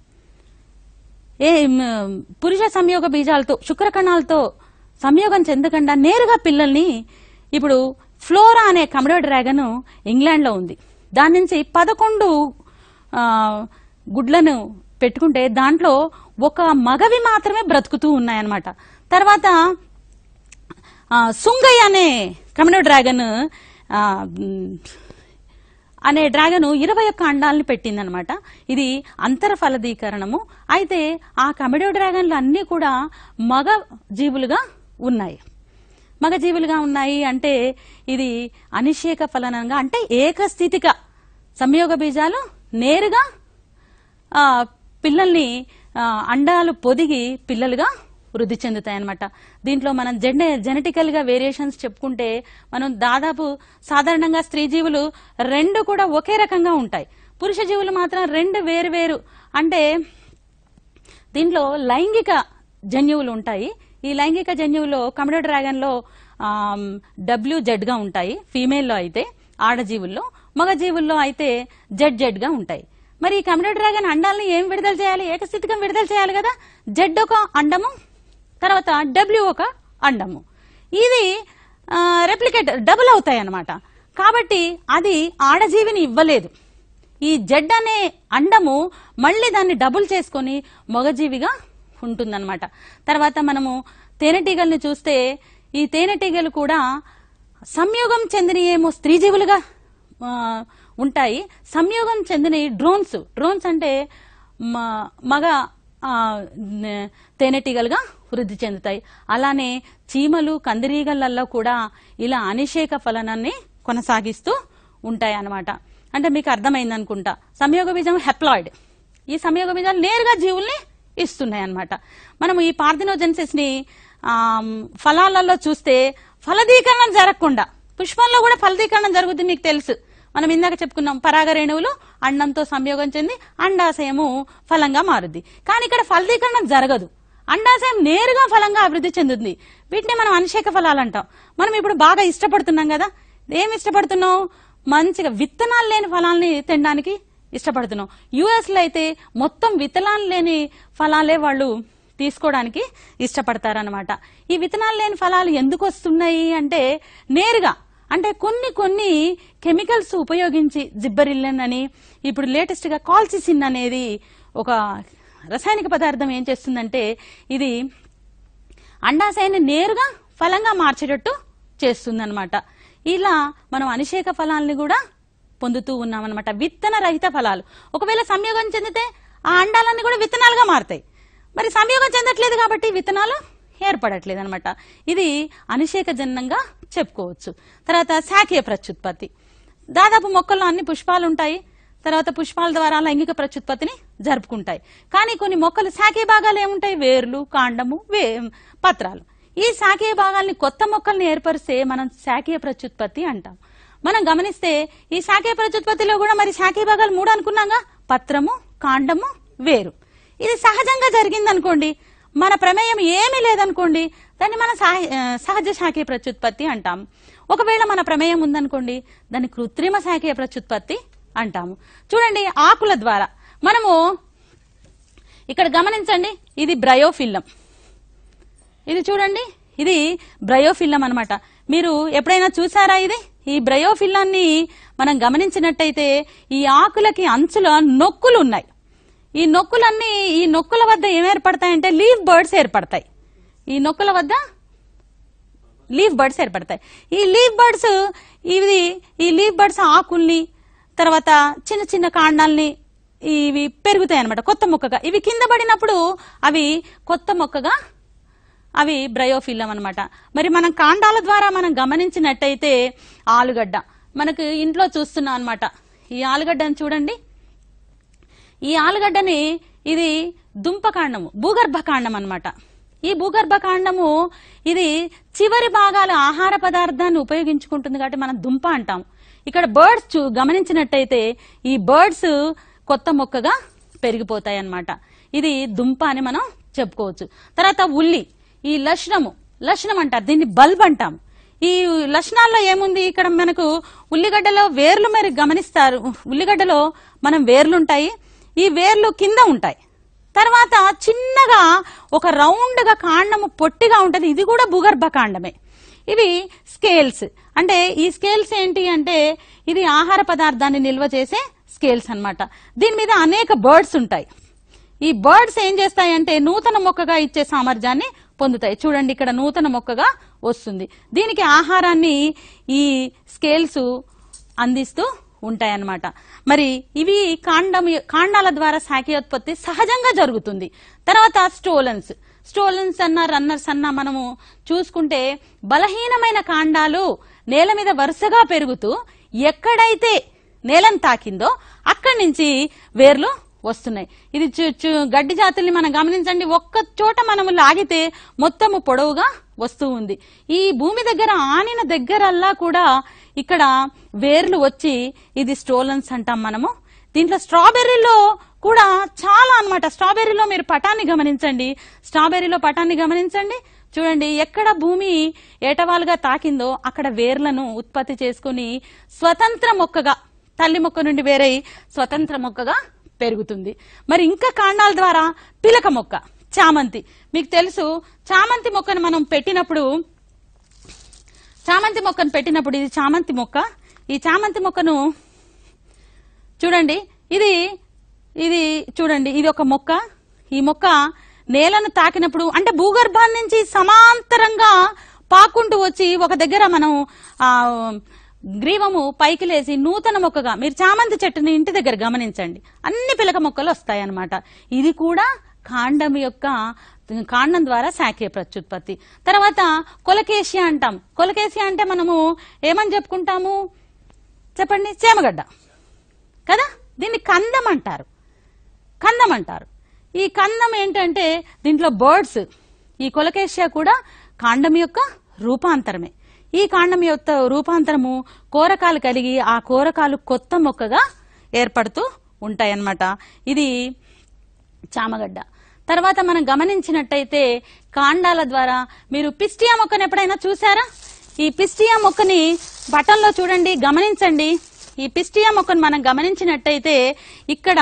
ఏ పురుష సంయోగ బీజాలతో, శుక్రకణాలతో సంయోగం చెందకుండా నేరుగా పిల్లల్ని, ఇప్పుడు ఫ్లోరా అనే కమెడో డ్రాగన్ ఇంగ్లాండ్ లో ఉంది. దాని నుంచి పదకొండు గుడ్లను పెట్టుకుంటే దాంట్లో ఒక మగవి మాత్రమే బ్రతుకుతూ ఉన్నాయన్నమాట. తర్వాత సుంగయ్య అనే కమెడో డ్రాగన్ అనే డ్రాగన్ ఇరవై ఒక్క అండాలను పెట్టిందనమాట. ఇది అంతర ఫలదీకరణము. అయితే ఆ కమెడో డ్రాగన్లు అన్నీ కూడా మగ జీవులుగా ఉన్నాయి. మగ జీవులుగా ఉన్నాయి అంటే ఇది అనిషేక ఫలనంగా, అంటే ఏకస్థితిక సంయోగ బీజాలు నేరుగా పిల్లల్ని అండాలు పొదిగి పిల్లలుగా వృద్ధి చెందుతాయి అన్నమాట. దీంట్లో మనం జెనె జెనెటికల్ గా వేరియేషన్స్ చెప్పుకుంటే మనం దాదాపు సాధారణంగా స్త్రీ జీవులు రెండు కూడా ఒకే రకంగా ఉంటాయి. పురుష జీవులు మాత్రం రెండు వేరు వేరు, అంటే దీంట్లో లైంగిక జన్యువులు ఉంటాయి. ఈ లైంగిక జన్యువులో కమెడో డ్రాగన్ లో డబ్ల్యూ జెడ్ గా ఉంటాయి ఫీమేల్లో అయితే, ఆడజీవుల్లో. మగ జీవుల్లో అయితే జెడ్ జెడ్ గా ఉంటాయి. మరి ఈ కమెడో డ్రాగన్ అండాలని ఏం విడుదల చేయాలి? ఏకస్థితికం విడుదల చేయాలి కదా. జెడ్ ఒక అండము, తర్వాత డబ్ల్యూ ఒక అండము. ఇది రెప్లికేట్ డబుల్ అవుతాయి అన్నమాట. కాబట్టి అది ఆడజీవిని ఇవ్వలేదు. ఈ జెడ్ అనే అండము మళ్ళీ దాన్ని డబుల్ చేసుకొని మగజీవిగా ఉంటుందన్నమాట. తర్వాత మనము తేనెటీగల్ని చూస్తే ఈ తేనెటీగలు కూడా సంయోగం చెందిన ఏమో స్త్రీ జీవులుగా ఉంటాయి, సంయోగం చెందిన డ్రోన్స్ డ్రోన్స్ అంటే మగ తేనెటీగలుగా వృద్ధి చెందుతాయి. అలానే చీమలు కందిరీగలలో కూడా ఇలా అనిషేక ఫలనాన్ని కొనసాగిస్తూ ఉంటాయి అన్నమాట. అంటే మీకు అర్థమైంది అనుకుంటా. సంయోగ బీజం హెప్లాయిడ్, ఈ సంయోగ బీజాలు నేరుగా జీవుల్ని ఇస్తున్నాయి అన్నమాట. మనం ఈ పార్థినోజెన్సిస్ ని ఫలాలలో చూస్తే ఫలదీకరణం జరగకుండా, పుష్పంలో కూడా ఫలదీకరణం జరుగుతుంది మీకు తెలుసు. మనం ఇందాక చెప్పుకున్నాం, పరాగ రేణువులు అండంతో సంయోగం చెంది అండాశయము ఫలంగా మారుద్ది. కానీ ఇక్కడ ఫలదీకరణం జరగదు, అండాశయం నేరుగా ఫలంగా అభివృద్ధి చెందుతుంది. వీటిని మనం అనిషేక ఫలాలు అంటాం. మనం ఇప్పుడు బాగా ఇష్టపడుతున్నాం కదా. ఏమి ఇష్టపడుతున్నాం? మంచిగా విత్తనాలు లేని ఫలాల్ని తినడానికి ఇష్టపడుతున్నాం. యుఎస్ లో అయితే మొత్తం విత్తనాలు లేని ఫలాలే వాళ్ళు తీసుకోవడానికి ఇష్టపడతారనమాట. ఈ విత్తనాలు లేని ఫలాలు ఎందుకు వస్తున్నాయి అంటే నేరుగా, అంటే కొన్ని కొన్ని కెమికల్స్ ఉపయోగించి, జిబ్బరిల్లన్ అని, ఇప్పుడు లేటెస్ట్ గా కాల్సిసిన్ అనేది ఒక రసాయనిక పదార్థం ఏం చేస్తుందంటే ఇది అండాశయాన్ని నేరుగా ఫలంగా మార్చేటట్టు చేస్తుందన్నమాట. ఇలా మనం అనిషేక ఫలాల్ని కూడా పొందుతూ ఉన్నామన్నమాట. విత్తన రహిత ఫలాలు ఒకవేళ సంయోగం చెందితే ఆ అండాలన్నీ కూడా విత్తనాలుగా మారుతాయి. మరి సంయోగం చెందట్లేదు కాబట్టి విత్తనాలు ఏర్పడట్లేదు అనమాట. ఇది అనిషేక జన్యంగా చెప్పుకోవచ్చు. తర్వాత శాఖీయ ప్రత్యుత్పత్తి. దాదాపు మొక్కల్లో అన్ని పుష్పాలు ఉంటాయి. తర్వాత పుష్పాల ద్వారా లైంగిక ప్రత్యుత్పత్తిని జరుపుకుంటాయి. కానీ కొన్ని మొక్కలు శాఖీయ భాగాలు ఏముంటాయి? వేర్లు, కాండము, వే పత్రాలు. ఈ శాఖీయ భాగాల్ని కొత్త మొక్కల్ని ఏర్పరిస్తే మనం శాఖీయ ప్రత్యుత్పత్తి అంటాం. మనం గమనిస్తే ఈ శాఖీయ ప్రత్యుత్పత్తిలో కూడా మరి శాఖీయ భాగాలు మూడు అనుకున్నాగా, పత్రము, కాండము, వేరు. ఇది సహజంగా జరిగింది అనుకోండి, మన ప్రమేయం ఏమీ లేదనుకోండి, దాన్ని మన సహజ శాఖీయ ప్రత్యుత్పత్తి అంటాం. ఒకవేళ మన ప్రమేయం ఉందనుకోండి, దాన్ని కృత్రిమ శాఖీయ ప్రత్యుత్పత్తి అంటాము. చూడండి, ఆకుల ద్వారా మనము ఇక్కడ గమనించండి, ఇది బ్రయోఫిల్లం. ఇది చూడండి, ఇది బ్రయోఫిల్లం అన్నమాట. మీరు ఎప్పుడైనా చూసారా ఇది? ఈ బ్రయోఫిల్లాన్ని మనం గమనించినట్టయితే ఈ ఆకులకి అంచుల నొక్కులు ఉన్నాయి. ఈ నొక్కులన్నీ ఈ నొక్కుల వద్ద ఏం ఏర్పడతాయంటే లీవ్ బర్డ్స్ ఏర్పడతాయి. ఈ నొక్కుల వద్ద లీవ్ బర్డ్స్ ఏర్పడతాయి. ఈ లీవ్ బర్డ్స్ ఇవి ఈ లీవ్ బర్డ్స్ ఆకుల్ని, తర్వాత చిన్న చిన్న కాండాల్ని ఇవి పెరుగుతాయి అన్నమాట కొత్త మొక్కగా. ఇవి కింద పడినప్పుడు అవి కొత్త మొక్కగా అవి బ్రయోఫిల్లం అన్నమాట. మరి మనం కాండాల ద్వారా మనం గమనించినట్టయితే ఆలుగడ్డ మనకు ఇంట్లో చూస్తున్నాం అన్నమాట. ఈ ఆలుగడ్డను చూడండి. ఈ ఆలుగడ్డని ఇది దుంపకాండము, భూగర్భకాండం అన్నమాట. ఈ భూగర్భకాండము ఇది చివరి భాగాల ఆహార పదార్థాన్ని ఉపయోగించుకుంటుంది కాబట్టి మనం దుంప అంటాం. ఇక్కడ బర్డ్స్ గమనించినట్టయితే ఈ బర్డ్స్ కొత్త మొక్కగా పెరిగిపోతాయి అన్నమాట. ఇది దుంప అని మనం చెప్పుకోవచ్చు. తర్వాత ఉల్లి, ఈ లక్షణము లక్షణం అంటారు, దీన్ని బల్బ్ అంటాం. ఈ లక్షణాల్లో ఏముంది? ఇక్కడ మనకు ఉల్లిగడ్డలో వేర్లు మరి గమనిస్తారు. ఉల్లిగడ్డలో మనం వేర్లుంటాయి, ఈ వేర్లు కింద ఉంటాయి. తర్వాత చిన్నగా ఒక రౌండ్ గా కాండము పొట్టిగా ఉంటది, ఇది కూడా భూగర్భ కాండమే. ఇవి స్కేల్స్. అంటే ఈ స్కేల్స్ ఏంటి అంటే ఇది ఆహార పదార్థాన్ని నిల్వ చేసే స్కేల్స్ అన్నమాట. దీని మీద అనేక బర్డ్స్ ఉంటాయి. ఈ బర్డ్స్ ఏం చేస్తాయంటే నూతన మొక్కగా ఇచ్చే సామర్థ్యాన్ని పొందుతాయి. చూడండి, ఇక్కడ నూతన మొక్కగా వస్తుంది. దీనికి ఆహారాన్ని ఈ స్కేల్స్ అందిస్తూ ఉంటాయన్నమాట. మరి ఇవి కాండం కాండాల ద్వారా శాఖీయోత్పత్తి సహజంగా జరుగుతుంది. తర్వాత స్టోలన్స్ స్టోలన్స్ అన్న రన్నర్స్ అన్న మనము చూసుకుంటే బలహీనమైన కాండాలు నేల మీద వరుసగా పెరుగుతూ ఎక్కడైతే నేలను తాకిందో అక్కడి నుంచి వేర్లు వస్తున్నాయి. ఇది గడ్డి జాతుల్ని మనం గమనించండి, ఒక్క చోట మనము లాగితే మొత్తము పొడవుగా వస్తూ ఉంది. ఈ భూమి దగ్గర ఆనిన దగ్గరల్లా కూడా ఇక్కడ వేర్లు వచ్చి ఇది స్టోలన్స్ అంటాం మనము. దీంట్లో స్ట్రాబెర్రీలో కూడా చాలా అన్నమాట. స్ట్రాబెర్రీలో మీరు పటాన్ని గమనించండి, స్ట్రాబెర్రీలో పటాన్ని గమనించండి, చూడండి ఎక్కడ భూమి ఏటవాలుగా తాకిందో అక్కడ వేర్లను ఉత్పత్తి చేసుకుని స్వతంత్ర మొక్కగా తల్లి మొక్క నుండి వేరై స్వతంత్ర మొక్కగా పెరుగుతుంది. మరి ఇంకా కాండాల ద్వారా పిలక మొక్క చామంతి మీకు తెలుసు. చామంతి మొక్కను మనం పెట్టినప్పుడు చామంతి మొక్కను పెట్టినప్పుడు ఇది చామంతి మొక్క. ఈ చామంతి మొక్కను చూడండి, ఇది ఇది చూడండి ఇది ఒక మొక్క. ఈ మొక్క నేలను తాకినప్పుడు అంటే భూగర్భాన్ని నుంచి సమాంతరంగా పాకుంటూ వచ్చి ఒక దగ్గర మనం ఆ గ్రీవము పైకి లేచి నూతన మొక్కగా మీరు చామంతి చెట్టుని ఇంటి దగ్గర గమనించండి, అన్ని పిలక మొక్కలు వస్తాయన్నమాట. ఇది కూడా కాండం యొక్క కాండం ద్వారా శాఖీయ ప్రత్యుత్పత్తి. తర్వాత కొలకేసియా అంటాం. కొలకేసియా అంటే మనము ఏమని చెప్పుకుంటాము చెప్పండి, చేమగడ్డ కదా, దీన్ని కందం అంటారు. కందం అంటారు. ఈ కందం ఏంటంటే దీంట్లో బర్డ్స్, ఈ కొలకేసియా కూడా కాండం యొక్క రూపాంతరమే. ఈ కాండం యొక్క రూపాంతరము కోరకాలు కలిగి ఆ కోరకాలు కొత్త మొక్కగా ఏర్పడుతూ ఉంటాయన్నమాట. ఇది చామగడ్డ. తర్వాత మనం గమనించినట్టయితే కాండాల ద్వారా మీరు పిస్టియా మొక్కను ఎప్పుడైనా చూసారా? ఈ పిస్టియా మొక్కని బటన్లో చూడండి, గమనించండి. ఈ పిస్టియా మొక్కను మనం గమనించినట్టయితే ఇక్కడ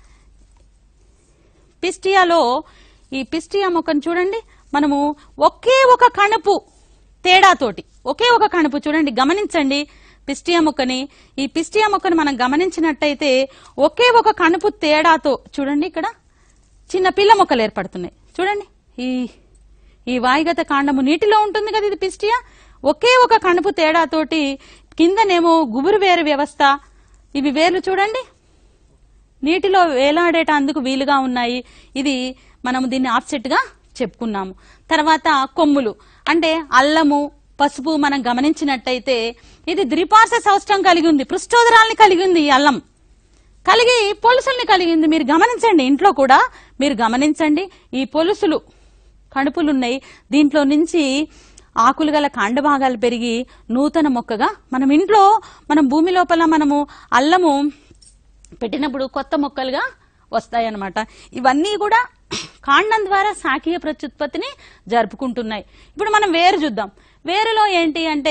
పిస్టియాలో ఈ పిస్టియా మొక్కను చూడండి, మనము ఒకే ఒక కణుపు తేడాతోటి ఒకే ఒక కణుపు చూడండి, గమనించండి పిస్టియా మొక్కని. ఈ పిస్టియా మొక్కను మనం గమనించినట్టయితే ఒకే ఒక కణుపు తేడాతో చూడండి ఇక్కడ చిన్న పిల్ల మొక్కలు ఏర్పడుతున్నాయి. చూడండి ఈ ఈ వాయుగత కాండము నీటిలో ఉంటుంది కదా, ఇది పిస్టియా. ఒకే ఒక కణుపు తేడాతోటి కిందనేమో గుబురు వేరు వ్యవస్థ, ఇవి వేర్లు చూడండి నీటిలో వేలాడేటందుకు వీలుగా ఉన్నాయి. ఇది మనము దీన్ని ఆఫ్సెట్ గా చెప్పుకున్నాము. తర్వాత కొమ్ములు అంటే అల్లము, పసుపు మనం గమనించినట్టయితే ఇది ద్విపార్శ్వ సౌష్టం కలిగి ఉంది, పృష్ఠోదరాల్ని కలిగి ఉంది. ఈ అల్లం కలిగి పొలుసుల్ని కలిగింది. మీరు గమనించండి, ఇంట్లో కూడా మీరు గమనించండి, ఈ పొలుసులు కణుపులున్నాయి. దీంట్లో నుంచి ఆకులు గల కాండ భాగాలు పెరిగి నూతన మొక్కగా మనం ఇంట్లో మనం భూమి లోపల మనము అల్లము పెట్టినప్పుడు కొత్త మొక్కలుగా వస్తాయన్నమాట. ఇవన్నీ కూడా కాండం ద్వారా శాఖీయ ప్రత్యుత్పత్తిని జరుపుకుంటున్నాయి. ఇప్పుడు మనం వేరు చూద్దాం. వేరులో ఏంటి అంటే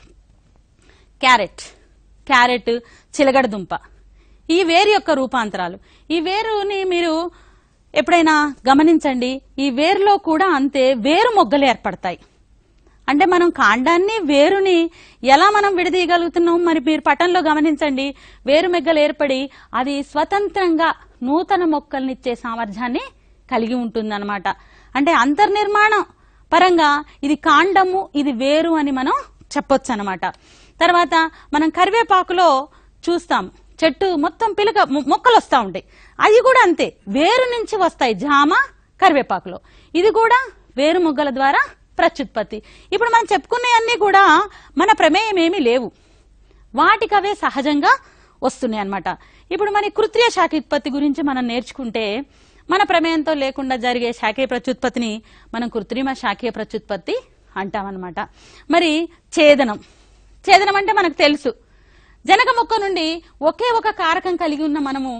క్యారెట్ క్యారెట్ చిలగడ దుంప, ఈ వేరు యొక్క రూపాంతరాలు. ఈ వేరుని మీరు ఎప్పుడైనా గమనించండి, ఈ వేరులో కూడా అంతే వేరు మొగ్గలు ఏర్పడతాయి. అంటే మనం కాండాన్ని వేరుని ఎలా మనం విడదీయగలుగుతున్నాం? మరి మీరు పటంలో గమనించండి, వేరు మెగ్గలు ఏర్పడి అది స్వతంత్రంగా నూతన మొక్కల్నిచ్చే సామర్థ్యాన్ని కలిగి ఉంటుందన్నమాట. అంటే అంతర్నిర్మాణం పరంగా ఇది కాండము, ఇది వేరు అని మనం చెప్పొచ్చు అనమాట. తర్వాత మనం కరివేపాకులో చూస్తాం, చెట్టు మొత్తం పిలక మొక్కలు వస్తూ ఉంటాయి. అవి కూడా అంతే వేరు నుంచి వస్తాయి. జామ కరివేపాకులో ఇది కూడా వేరు మొగ్గల ద్వారా ప్రత్యుత్పత్తి. ఇప్పుడు మనం చెప్పుకునేవన్నీ కూడా మన ప్రమేయం ఏమీ లేవు, వాటికి అవే సహజంగా వస్తున్నాయి అన్నమాట. ఇప్పుడు మన కృత్రిమ శాఖోత్పత్తి గురించి మనం నేర్చుకుంటే మన ప్రమేయంతో లేకుండా జరిగే శాఖీయ ప్రత్యుత్పత్తిని మనం కృత్రిమ శాఖీయ ప్రత్యుత్పత్తి అంటామన్నమాట. మరి ఛేదనం ఛేదనం అంటే మనకు తెలుసు, జనక మొక్క నుండి ఒకే ఒక కారకం కలిగి ఉన్న మనము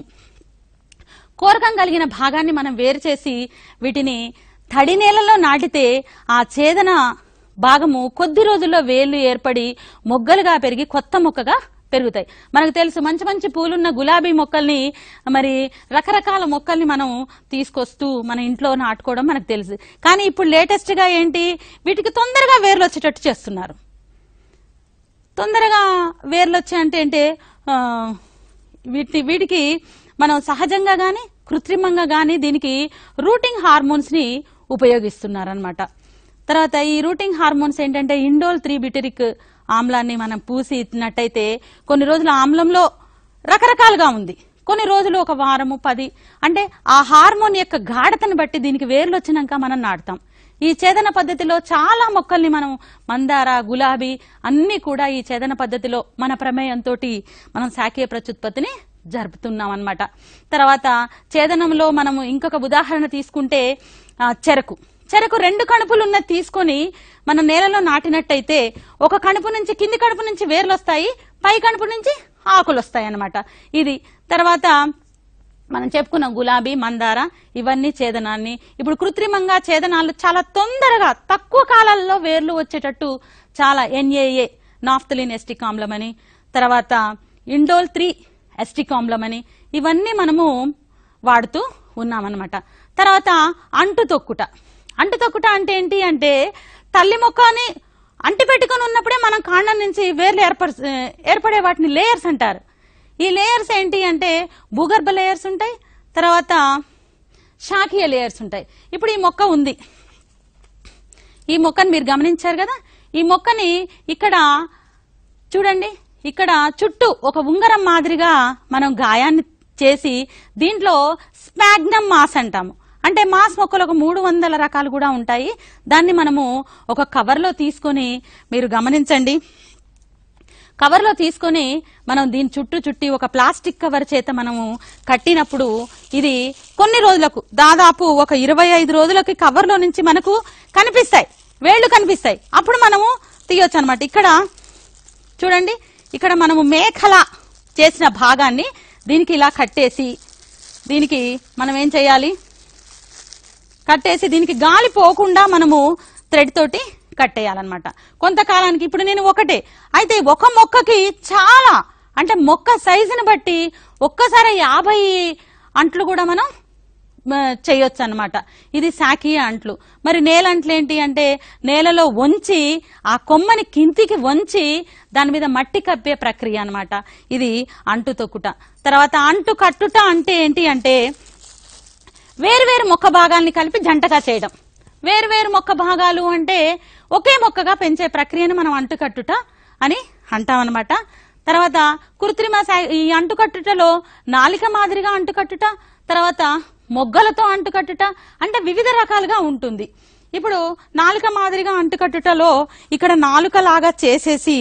కోరకం కలిగిన భాగాన్ని మనం వేరు చేసి వీటిని తడి నేలలో నాటితే ఆ ఛేదన భాగము కొద్ది రోజుల్లో వేళ్లు ఏర్పడి మొగ్గలుగా పెరిగి కొత్త మొక్కగా పెరుగుతాయి. మనకు తెలుసు, మంచి మంచి పూలున్న గులాబీ మొక్కల్ని మరి రకరకాల మొక్కల్ని మనం తీసుకొస్తూ మన ఇంట్లో నాటుకోవడం మనకు తెలుసు. కానీ ఇప్పుడు లేటెస్ట్ గా ఏంటి, వీటికి తొందరగా వేర్లు వచ్చేటట్టు చేస్తున్నారు. తొందరగా వేర్లు వచ్చాయంటే అంటే వీటి వీటికి మనం సహజంగా గాని కృత్రిమంగా గాని దీనికి రూటింగ్ హార్మోన్స్ ని ఉపయోగిస్తున్నారనమాట. తర్వాత ఈ రూటింగ్ హార్మోన్స్ ఏంటంటే ఇండోల్ త్రీ బిటరిక్ ఆమ్లాన్ని మనం పూసి ఇచ్చినట్టయితే కొన్ని రోజుల ఆమ్లంలో రకరకాలుగా ఉంది. కొన్ని రోజులు ఒక వారము పది అంటే ఆ హార్మోన్ యొక్క గాఢతను బట్టి దీనికి వేర్లు వచ్చినాక మనం నాటుతాం. ఈ ఛేదన పద్ధతిలో చాలా మొక్కల్ని మనం మందార, గులాబీ అన్ని కూడా ఈ ఛేదన పద్ధతిలో మన ప్రమేయంతో మనం శాఖీయ ప్రత్యుత్పత్తిని జరుపుతున్నాం అన్నమాట. తర్వాత ఛేదనంలో మనము ఇంకొక ఉదాహరణ తీసుకుంటే చెరకు చెరకు రెండు కణుపులు ఉన్నది తీసుకొని మన నేలలో నాటినట్టయితే ఒక కణుపు నుంచి కింది కణుపు నుంచి వేర్లు వస్తాయి, పై కణుపు నుంచి ఆకులు వస్తాయి అన్నమాట. ఇది తర్వాత మనం చెప్పుకున్న గులాబీ, మందార ఇవన్నీ ఛేదనాన్ని. ఇప్పుడు కృత్రిమంగా ఛేదనాలు చాలా తొందరగా తక్కువ కాలాల్లో వేర్లు వచ్చేటట్టు చాలా ఎన్ఏఏ నాఫ్థలిన్ ఎస్టిక్ ఆమ్లం అని, తర్వాత ఇండోల్ త్రీ ఎస్టిక్ ఆమ్లం అని ఇవన్నీ మనము వాడుతూ ఉన్నామన్నమాట. తర్వాత అంటు తొక్కుట. అంటు తొక్కుట అంటే ఏంటి అంటే తల్లి మొక్కని అంటి పెట్టుకుని ఉన్నప్పుడే మనం కాండం నుంచి వేర్లు ఏర్పడ ఏర్పడే వాటిని లేయర్స్ అంటారు. ఈ లేయర్స్ ఏంటి అంటే భూగర్భ లేయర్స్ ఉంటాయి, తర్వాత శాఖీయ లేయర్స్ ఉంటాయి. ఇప్పుడు ఈ మొక్క ఉంది, ఈ మొక్కని మీరు గమనించారు కదా. ఈ మొక్కని ఇక్కడ చూడండి, ఇక్కడ చుట్టూ ఒక ఉంగరం మాదిరిగా మనం గాయాన్ని చేసి దీంట్లో స్పాగ్నమ్ మాస్ అంటాము. అంటే మాస్ మొక్కలు ఒక మూడు వందల రకాలు కూడా ఉంటాయి. దాన్ని మనము ఒక కవర్లో తీసుకొని మీరు గమనించండి, కవర్లో తీసుకొని మనం దీని చుట్టూ చుట్టి ఒక ప్లాస్టిక్ కవర్ చేత మనము కట్టినప్పుడు ఇది కొన్ని రోజులకు దాదాపు ఒక ఇరవై ఐదు రోజులకి కవర్లో నుంచి మనకు కనిపిస్తాయి, వేళ్లు కనిపిస్తాయి. అప్పుడు మనము తీయొచ్చు అనమాట. ఇక్కడ చూడండి, ఇక్కడ మనము మేఖల చేసిన భాగాన్ని దీనికి ఇలా కట్టేసి దీనికి మనం ఏం చేయాలి, కట్టేసి దీనికి గాలి పోకుండా మనము థ్రెడ్ తోటి కట్టేయాలన్నమాట కొంతకాలానికి. ఇప్పుడు నేను ఒకటే అయితే ఒక మొక్కకి చాలా అంటే మొక్క సైజుని బట్టి ఒక్కసారి యాభై అంట్లు కూడా మనం చేయొచ్చు అన్నమాట. ఇది శాఖీయ అంట్లు. మరి నేలంట్లు ఏంటి అంటే నేలలో వంచి ఆ కొమ్మని కిందికి వంచి దాని మీద మట్టి కప్పే ప్రక్రియ అన్నమాట. ఇది అంటు తొక్కుట. తర్వాత అంటు కట్టుట అంటే ఏంటి అంటే వేరువేరు మొక్క భాగాల్ని కలిపి జంటగా చేయడం. వేరువేరు మొక్క భాగాలు అంటే ఒకే మొక్కగా పెంచే ప్రక్రియను మనం అంటుకట్టుట అని అంటామన్నమాట. తర్వాత కృత్రిమ ఈ అంటుకట్టుటలో నాలిక మాదిరిగా అంటుకట్టుట, తర్వాత మొగ్గలతో అంటుకట్టుట అంటే వివిధ రకాలుగా ఉంటుంది. ఇప్పుడు నాలుక మాదిరిగా అంటుకట్టుటలో ఇక్కడ నాలుక లాగా చేసేసి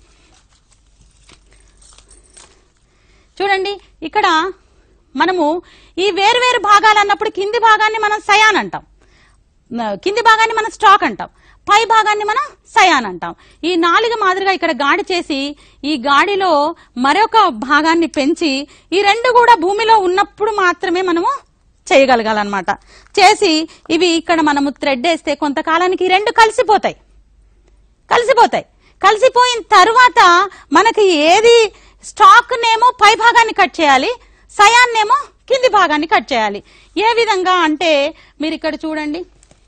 చూడండి, ఇక్కడ మనము ఈ వేరువేరు భాగాలు అన్నప్పుడు కింది భాగాన్ని మనం సయాన్ అంటాం, కింది భాగాన్ని మనం స్టాక్ అంటాం, పై భాగాన్ని మనం సయాన్ అంటాం. ఈ నాలుగు మాదిరిగా ఇక్కడ గాడి చేసి ఈ గాడిలో మరొక భాగాన్ని పెంచి ఈ రెండు కూడా భూమిలో ఉన్నప్పుడు మాత్రమే మనము చేయగలగాలన్నమాట. చేసి ఇవి ఇక్కడ మనము థ్రెడ్ వేస్తే కొంతకాలానికి ఈ రెండు కలిసిపోతాయి కలిసిపోతాయి కలిసిపోయిన తర్వాత మనకి ఏది స్టాక్ నేమో పై భాగాన్ని కట్ చేయాలి, సయాన్నేమో కింది భాగాన్ని కట్ చేయాలి. ఏ విధంగా అంటే మీరు ఇక్కడ చూడండి,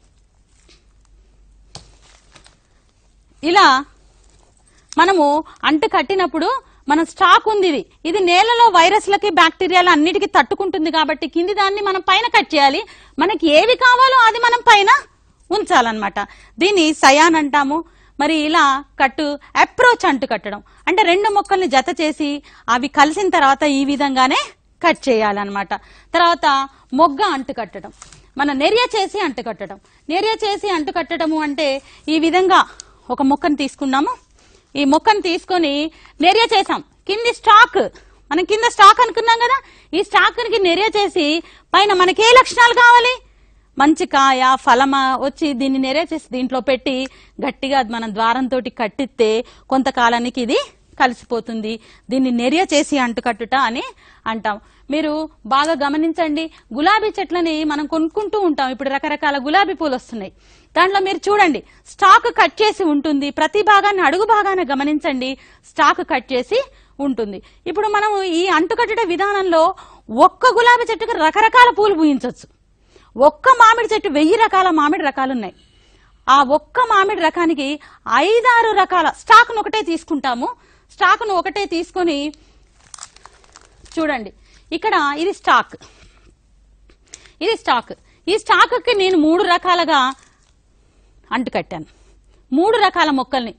ఇలా మనము అంటు కట్టినప్పుడు మన స్టాక్ ఉంది, ఇది ఇది నేలలో వైరస్లకి బ్యాక్టీరియాలు అన్నిటికీ తట్టుకుంటుంది కాబట్టి కింది దాన్ని మనం పైన కట్ చేయాలి. మనకి ఏవి కావాలో అది మనం పైన ఉంచాలన్నమాట. దీన్ని సయాన్ అంటాము. మరి ఇలా కట్టు అప్రోచ్ అంటు కట్టడం అంటే రెండు మొక్కల్ని జత చేసి అవి కలిసిన తర్వాత ఈ విధంగానే కట్ చేయాలన్నమాట. తర్వాత మొగ్గ అంటు కట్టడం, మన నెర్య చేసి అంటు కట్టడం. నెర్య చేసి అంటు కట్టడము అంటే ఈ విధంగా ఒక మొక్కను తీసుకున్నాము, ఈ మొక్కను తీసుకొని నెర్య చేసాం. కింది స్టాక్ మనం కింద స్టాక్ అనుకున్నాం కదా, ఈ స్టాక్ కి నెర్య చేసి పైన మనకి ఏ లక్షణాలు కావాలి, మంచి కాయ ఫలమా వచ్చి దీన్ని నెర్య చేసి దీంట్లో పెట్టి గట్టిగా మనం ద్వారంతో కట్టిస్తే కొంతకాలానికి ఇది కలిసిపోతుంది. దీన్ని నెర్య చేసి అంటుకట్టుట అని అంటాం. మీరు బాగా గమనించండి, గులాబీ చెట్లని మనం కొనుక్కుంటూ ఉంటాం. ఇప్పుడు రకరకాల గులాబీ పూలు వస్తున్నాయి, దాంట్లో మీరు చూడండి స్టాక్ కట్ చేసి ఉంటుంది. ప్రతి భాగాన్ని అడుగు భాగాన్ని గమనించండి, స్టాక్ కట్ చేసి ఉంటుంది. ఇప్పుడు మనం ఈ అంటుకట్టుట విధానంలో ఒక్క గులాబీ చెట్టుకు రకరకాల పూలు పూయించవచ్చు. ఒక్క మామిడి చెట్టు వెయ్యి రకాల మామిడి రకాలు ఉన్నాయి. ఆ ఒక్క మామిడి రకానికి ఐదారు రకాల స్టాక్ను ఒకటే తీసుకుంటాము. స్టాక్ను ఒకటే తీసుకొని చూడండి, ఇక్కడ ఇది స్టాక్, ఇది స్టాక్. ఈ స్టాక్కి నేను మూడు రకాలుగా అంటు కట్టాను, మూడు రకాల మొక్కల్ని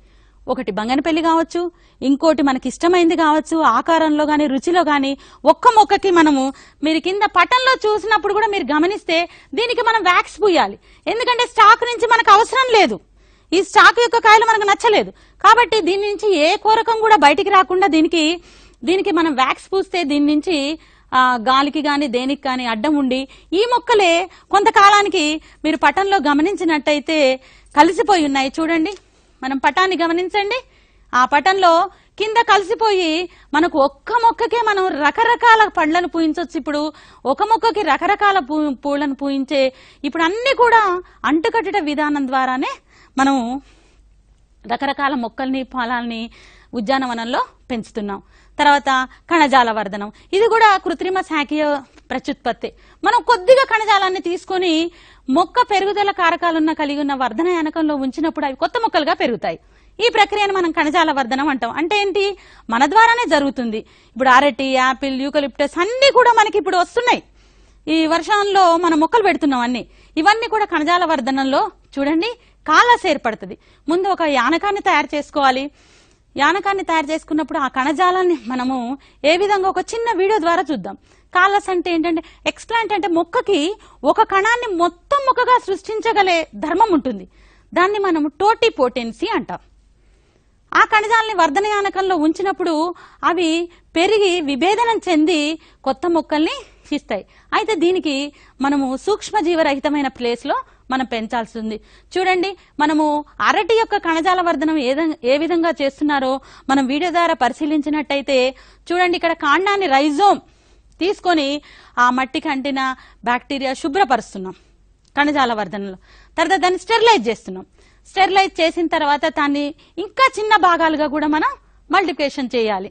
ఒకటి బంగనపల్లి కావచ్చు, ఇంకోటి మనకి ఇష్టమైంది కావచ్చు, ఆకారంలో గాని రుచిలో గాని. ఒక్క మొక్కకి మనము మీరు కింద పటంలో చూసినప్పుడు కూడా మీరు గమనిస్తే దీనికి మనం వ్యాక్స్ పూయాలి. ఎందుకంటే స్టాక్ నుంచి మనకు అవసరం లేదు, ఈ స్టాక్ యొక్క కాయలు మనకు నచ్చలేదు. కాబట్టి దీని నుంచి ఏ కోరకం కూడా బయటికి రాకుండా దీనికి దీనికి మనం వ్యాక్స్ పూస్తే దీని నుంచి ఆ గాలికి గాని దేనికి కానీ అడ్డం ఉండి ఈ మొక్కలే కొంతకాలానికి మీరు పటంలో గమనించినట్టయితే కలిసిపోయి ఉన్నాయి. చూడండి, మనం పటాన్ని గమనించండి. ఆ పటంలో కింద కలిసిపోయి మనకు ఒక్క మొక్కకే మనం రకరకాల పండ్లను పూయించవచ్చు. ఇప్పుడు ఒక మొక్కకి రకరకాల పూలను పూయించే ఇప్పుడు అన్ని కూడా అంటుకట్టట విధానం ద్వారానే మనం రకరకాల మొక్కల్ని ఫలాల్ని ఉద్యానవనంలో పెంచుతున్నాం. తర్వాత కణజాల వర్ధనం, ఇది కూడా కృత్రిమ శాఖీయ ప్రత్యుత్పత్తి. మనం కొద్దిగా కణజాలాన్ని తీసుకొని మొక్క పెరుగుదల కారకాలున్న కలిగి ఉన్న వర్ధన యానకంలో ఉంచినప్పుడు అవి కొత్త మొక్కలుగా పెరుగుతాయి. ఈ ప్రక్రియను మనం కణజాల వర్ధనం అంటాం. అంటే ఏంటి, మన ద్వారానే జరుగుతుంది. ఇప్పుడు అరటి, యాపిల్, యూకలిప్టస్ అన్ని కూడా మనకి ఇప్పుడు వస్తున్నాయి. ఈ వర్షంలో మనం మొక్కలు పెడుతున్నాం అన్ని. ఇవన్నీ కూడా కణజాల వర్ధనంలో చూడండి కాలస్ ఏర్పడుతుంది. ముందు ఒక యానకాన్ని తయారు చేసుకోవాలి. యానకాన్ని తయారు చేసుకున్నప్పుడు ఆ కణజాలాన్ని మనము ఏ విధంగా ఒక చిన్న వీడియో ద్వారా చూద్దాం. కాలస్ అంటే ఏంటంటే ఎక్స్ప్లాంట్ అంటే మొక్కకి ఒక కణాన్ని మొత్తం మొక్కగా సృష్టించగలే ధర్మం ఉంటుంది. దాన్ని మనం టోటిపోటెన్సీ అంటాం. ఆ కణజాలని వర్ధన యానకంలో ఉంచినప్పుడు అవి పెరిగి విభేదనం చెంది కొత్త మొక్కల్ని ఇస్తాయి. అయితే దీనికి మనము సూక్ష్మజీవరహితమైన ప్లేస్ లో మనం పెంచాల్సి ఉంది. చూడండి, మనము అరటి యొక్క కణజాల వర్ధనం ఏ విధంగా చేస్తున్నారో మనం వీడియో ద్వారా పరిశీలించినట్టయితే చూడండి, ఇక్కడ కాండాన్ని రైజోమ్ తీసుకొని ఆ మట్టికి అంటిన బ్యాక్టీరియా శుభ్రపరుస్తున్నాం కణజాల వర్ధనలో. తర్వాత దాన్ని స్టెరిలైజ్ చేస్తున్నాం. స్టెరిలైజ్ చేసిన తర్వాత దాన్ని ఇంకా చిన్న భాగాలుగా కూడా మనం మల్టిప్లికేషన్ చేయాలి.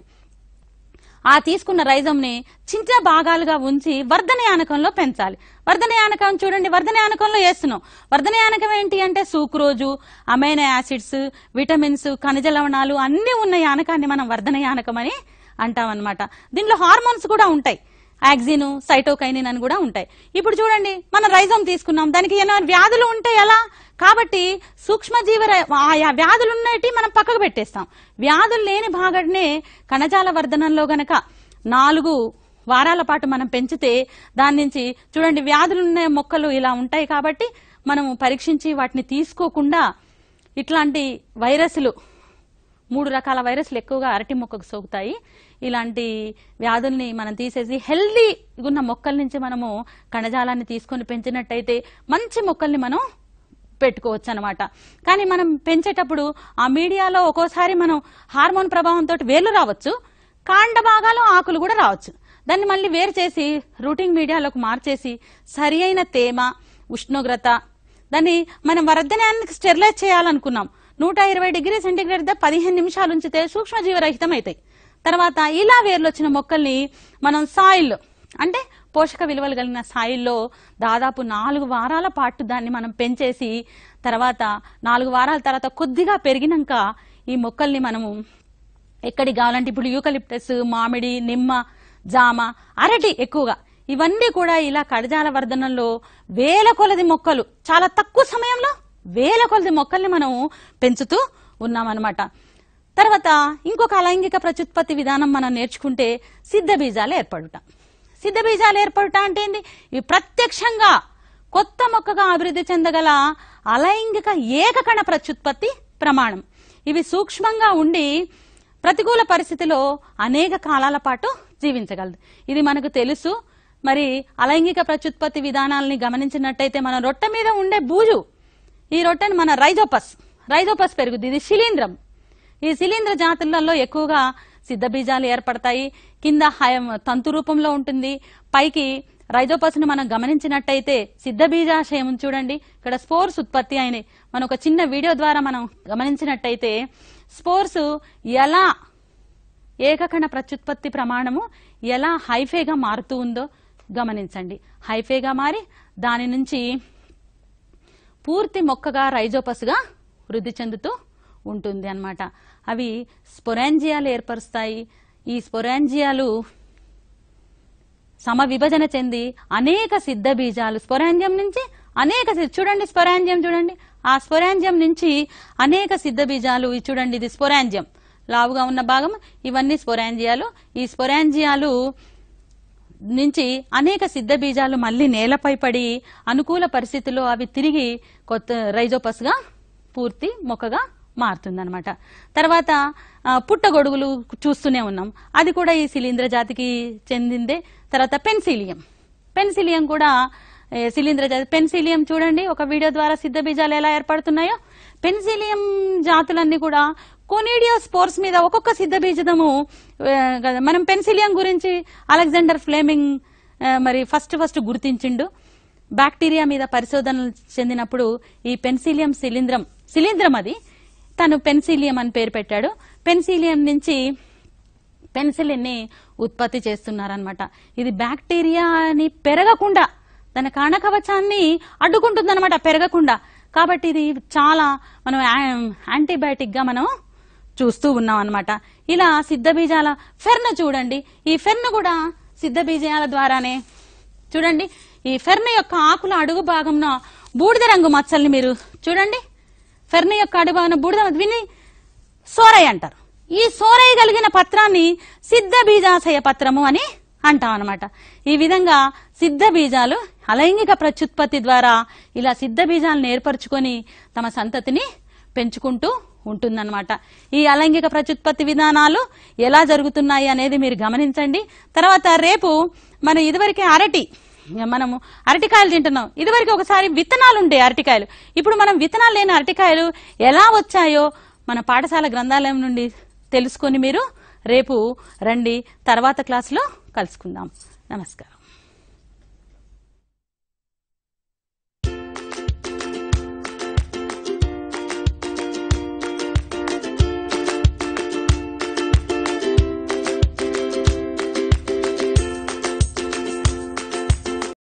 ఆ తీసుకున్న రైజోమ్ ని చిన్న భాగాలుగా ఉంచి వర్ధన యానకంలో పెంచాలి. వర్ధన యానకం చూడండి, వర్ధన యానకంలో వేస్తున్నాం. వర్ధన యానకం ఏంటి అంటే సూక్రోజు, అమైనో యాసిడ్స్, విటమిన్స్, ఖనిజ లవణాలు అన్ని ఉన్న యానకాన్ని మనం వర్ధన యానకం అని అంటాం అన్నమాట. దీనిలో హార్మోన్స్ కూడా ఉంటాయి, యాక్సిన్, సైటోకైనిన్ అని కూడా ఉంటాయి. ఇప్పుడు చూడండి, మనం రైజోమ్ తీసుకున్నాం, దానికి ఏమైనా వ్యాధులు ఉంటే ఎలా? కాబట్టి సూక్ష్మజీవ ఆయా వ్యాధులు ఉన్నట్టు మనం పక్కకు పెట్టేస్తాం. వ్యాధులు లేని భాగాన్ని కణజాల వర్ధనంలో గనక నాలుగు వారాల పాటు మనం పెంచితే దాని నుంచి చూడండి వ్యాధులున్న మొక్కలు ఇలా ఉంటాయి. కాబట్టి మనము పరీక్షించి వాటిని తీసుకోకుండా ఇట్లాంటి వైరస్లు, మూడు రకాల వైరస్లు ఎక్కువగా అరటి మొక్కకు సోకుతాయి. ఇలాంటి వ్యాధుల్ని మనం తీసేసి హెల్దీ ఉన్న మొక్కల నుంచి మనము కణజాలాన్ని తీసుకొని పెంచినట్టయితే మంచి మొక్కల్ని మనం పెట్టుకోవచ్చు అనమాట. కానీ మనం పెంచేటప్పుడు ఆ మీడియాలో ఒక్కోసారి మనం హార్మోన్ ప్రభావంతో వేర్లు రావచ్చు, కాండ భాగాలు ఆకులు కూడా రావచ్చు. దాన్ని మళ్ళీ వేరు చేసి రూటింగ్ మీడియాలోకి మార్చేసి సరి అయిన తేమ, ఉష్ణోగ్రత, దాన్ని మనం వర్ధనానికి స్టెరిలైజ్ చేయాలనుకున్నాం. నూట ఇరవై డిగ్రీ సెంటీగ్రేడ్ దా పదిహేను నిమిషాలు ఉంచితే సూక్ష్మజీవరహితం అవుతాయి. తర్వాత ఇలా వేర్లు వచ్చిన మొక్కల్ని మనం సాయిల్ అంటే పోషక విలువలు కలిగిన సాయిల్లో దాదాపు నాలుగు వారాల పాటు దాన్ని మనం పెంచేసి తర్వాత నాలుగు వారాల తర్వాత కొద్దిగా పెరిగినాక ఈ మొక్కల్ని మనము ఎక్కడికి కావాలంటే ఇప్పుడు యూకలిప్టస్, మామిడి, నిమ్మ, జామ, అరటి ఎక్కువగా ఇవన్నీ కూడా ఇలా కణజాల వర్ధనంలో వేల కొలది మొక్కలు చాలా తక్కువ సమయంలో వేల కొలది మొక్కల్ని మనం పెంచుతూ ఉన్నామన్నమాట. తర్వాత ఇంకొక అలైంగిక ప్రత్యుత్పత్తి విధానం మనం నేర్చుకుంటే సిద్ధ బీజాలు ఏర్పడుట. సిద్ధ బీజాలు ఏర్పడుట అంటే ఏంటి? ఇవి ప్రత్యక్షంగా కొత్త మొక్కగా అభివృద్ధి చెందగల అలైంగిక ఏకకణ ప్రత్యుత్పత్తి ప్రమాణం. ఇవి సూక్ష్మంగా ఉండి ప్రతికూల పరిస్థితిలో అనేక కాలాల పాటు జీవించగలదు. ఇది మనకు తెలుసు. మరి అలైంగిక ప్రత్యుత్పత్తి విధానాలని గమనించినట్టయితే మన రొట్టె మీద ఉండే బూజు, ఈ రొట్టెని మన రైజోపస్ రైజోపస్ పెరుగుద్ది. ఇది శిలీంద్రం. ఈ శిలీంద్ర జాతులలో ఎక్కువగా సిద్ధ బీజాలు ఏర్పడతాయి. కింద తంతు రూపంలో ఉంటుంది, పైకి రైజోపస్ ను మనం గమనించినట్టయితే సిద్ధ బీజాశయం చూడండి. ఇక్కడ స్పోర్స్ ఉత్పత్తి అయినాయి. మనం ఒక చిన్న వీడియో ద్వారా మనం గమనించినట్టయితే స్పోర్స్ ఎలా ఏకకణ ప్రత్యుత్పత్తి ప్రమాణము ఎలా హైఫేగా మారుతూ ఉందో గమనించండి. హైఫేగా మారి దాని నుంచి పూర్తి మొక్కగా రైజోపస్గా వృద్ధి చెందుతూ ఉంటుంది అన్నమాట. అవి స్పొరాంజియాలు ఏర్పరుస్తాయి. ఈ స్పొరాంజియాలు సమ విభజన చెంది అనేక సిద్ధ బీజాలు స్పొరాంజియం నుంచి అనేక చూడండి స్పొరాంజియం చూడండి ఆ స్పోరాంజియం నుంచి అనేక సిద్ధ బీజాలు, చూడండి ఇది స్పోరాంజియం, లావుగా ఉన్న భాగం, ఇవన్నీ స్పోరాంజియాలు. ఈ స్పోరాంజియాలు నుంచి అనేక సిద్ధ బీజాలు మళ్లీ నేలపై పడి అనుకూల పరిస్థితుల్లో అవి తిరిగి కొత్త రైజోపస్ గా పూర్తి మొక్కగా మారుతుందన్నమాట. తర్వాత పుట్టగొడుగులు చూస్తూనే ఉన్నాం, అది కూడా ఈ శిలీంద్ర జాతికి చెందిందే. తర్వాత పెన్సిలియం, పెన్సిలియం కూడా శిలీంద్ర జాతి. పెన్సిలియం చూడండి ఒక వీడియో ద్వారా సిద్ధ బీజాలు ఎలా ఏర్పడుతున్నాయో. పెన్సిలియం జాతులన్నీ కూడా కొనిడియోస్పోర్స్ మీద ఒక్కొక్క సిద్ధ బీజము. మనం పెన్సిలియం గురించి అలెగ్జాండర్ ఫ్లేమింగ్ మరి ఫస్ట్ ఫస్ట్ గుర్తించిండు. బ్యాక్టీరియా మీద పరిశోధనలు చెందినప్పుడు ఈ పెన్సిలియం శిలీంద్రం శిలీంద్రం అది తను పెన్సిలియం అని పేరు పెట్టాడు. పెన్సిలియం నుంచి పెన్సిలిన్ ని ఉత్పత్తి చేస్తున్నారనమాట. ఇది బ్యాక్టీరియాని పెరగకుండా, తన కణకవచాన్ని అడ్డుకుంటుందన్నమాట పెరగకుండా. కాబట్టి ఇది చాలా మనం యాంటీబయాటిక్ గా మనం చూస్తూ ఉన్నాం అనమాట. ఇలా సిద్ధ బీజాల ఫెర్న్ చూడండి, ఈ ఫెర్న్ కూడా సిద్ధ బీజాల ద్వారానే. చూడండి ఈ ఫెర్న్ యొక్క ఆకుల అడుగు భాగంలో బూడిద రంగు మచ్చల్ని మీరు చూడండి. ఫెర్న్ యొక్క అడుగు భాగం బూడిద, విని సోరై అంటారు. ఈ సోరై కలిగిన పత్రాన్ని సిద్ధ బీజాశయ పత్రము అని అంటాం అనమాట. ఈ విధంగా సిద్ధ బీజాలు అలైంగిక ప్రత్యుత్పత్తి ద్వారా ఇలా సిద్ధ బీజాలను ఏర్పరచుకొని తమ సంతతిని పెంచుకుంటూ ఉంటుందన్నమాట. ఈ అలైంగిక ప్రత్యుత్పత్తి విధానాలు ఎలా జరుగుతున్నాయి అనేది మీరు గమనించండి. తర్వాత రేపు మనం ఇదివరకే అరటి మనము అరటికాయలు తింటున్నాం. ఇదివరకు ఒకసారి విత్తనాలు ఉండే అరటికాయలు, ఇప్పుడు మనం విత్తనాలు లేని అరటికాయలు ఎలా వచ్చాయో మన పాఠశాల గ్రంథాలయం నుండి తెలుసుకొని మీరు రేపు రండి. తర్వాత క్లాసులో కలుసుకుందాం. నమస్కారం.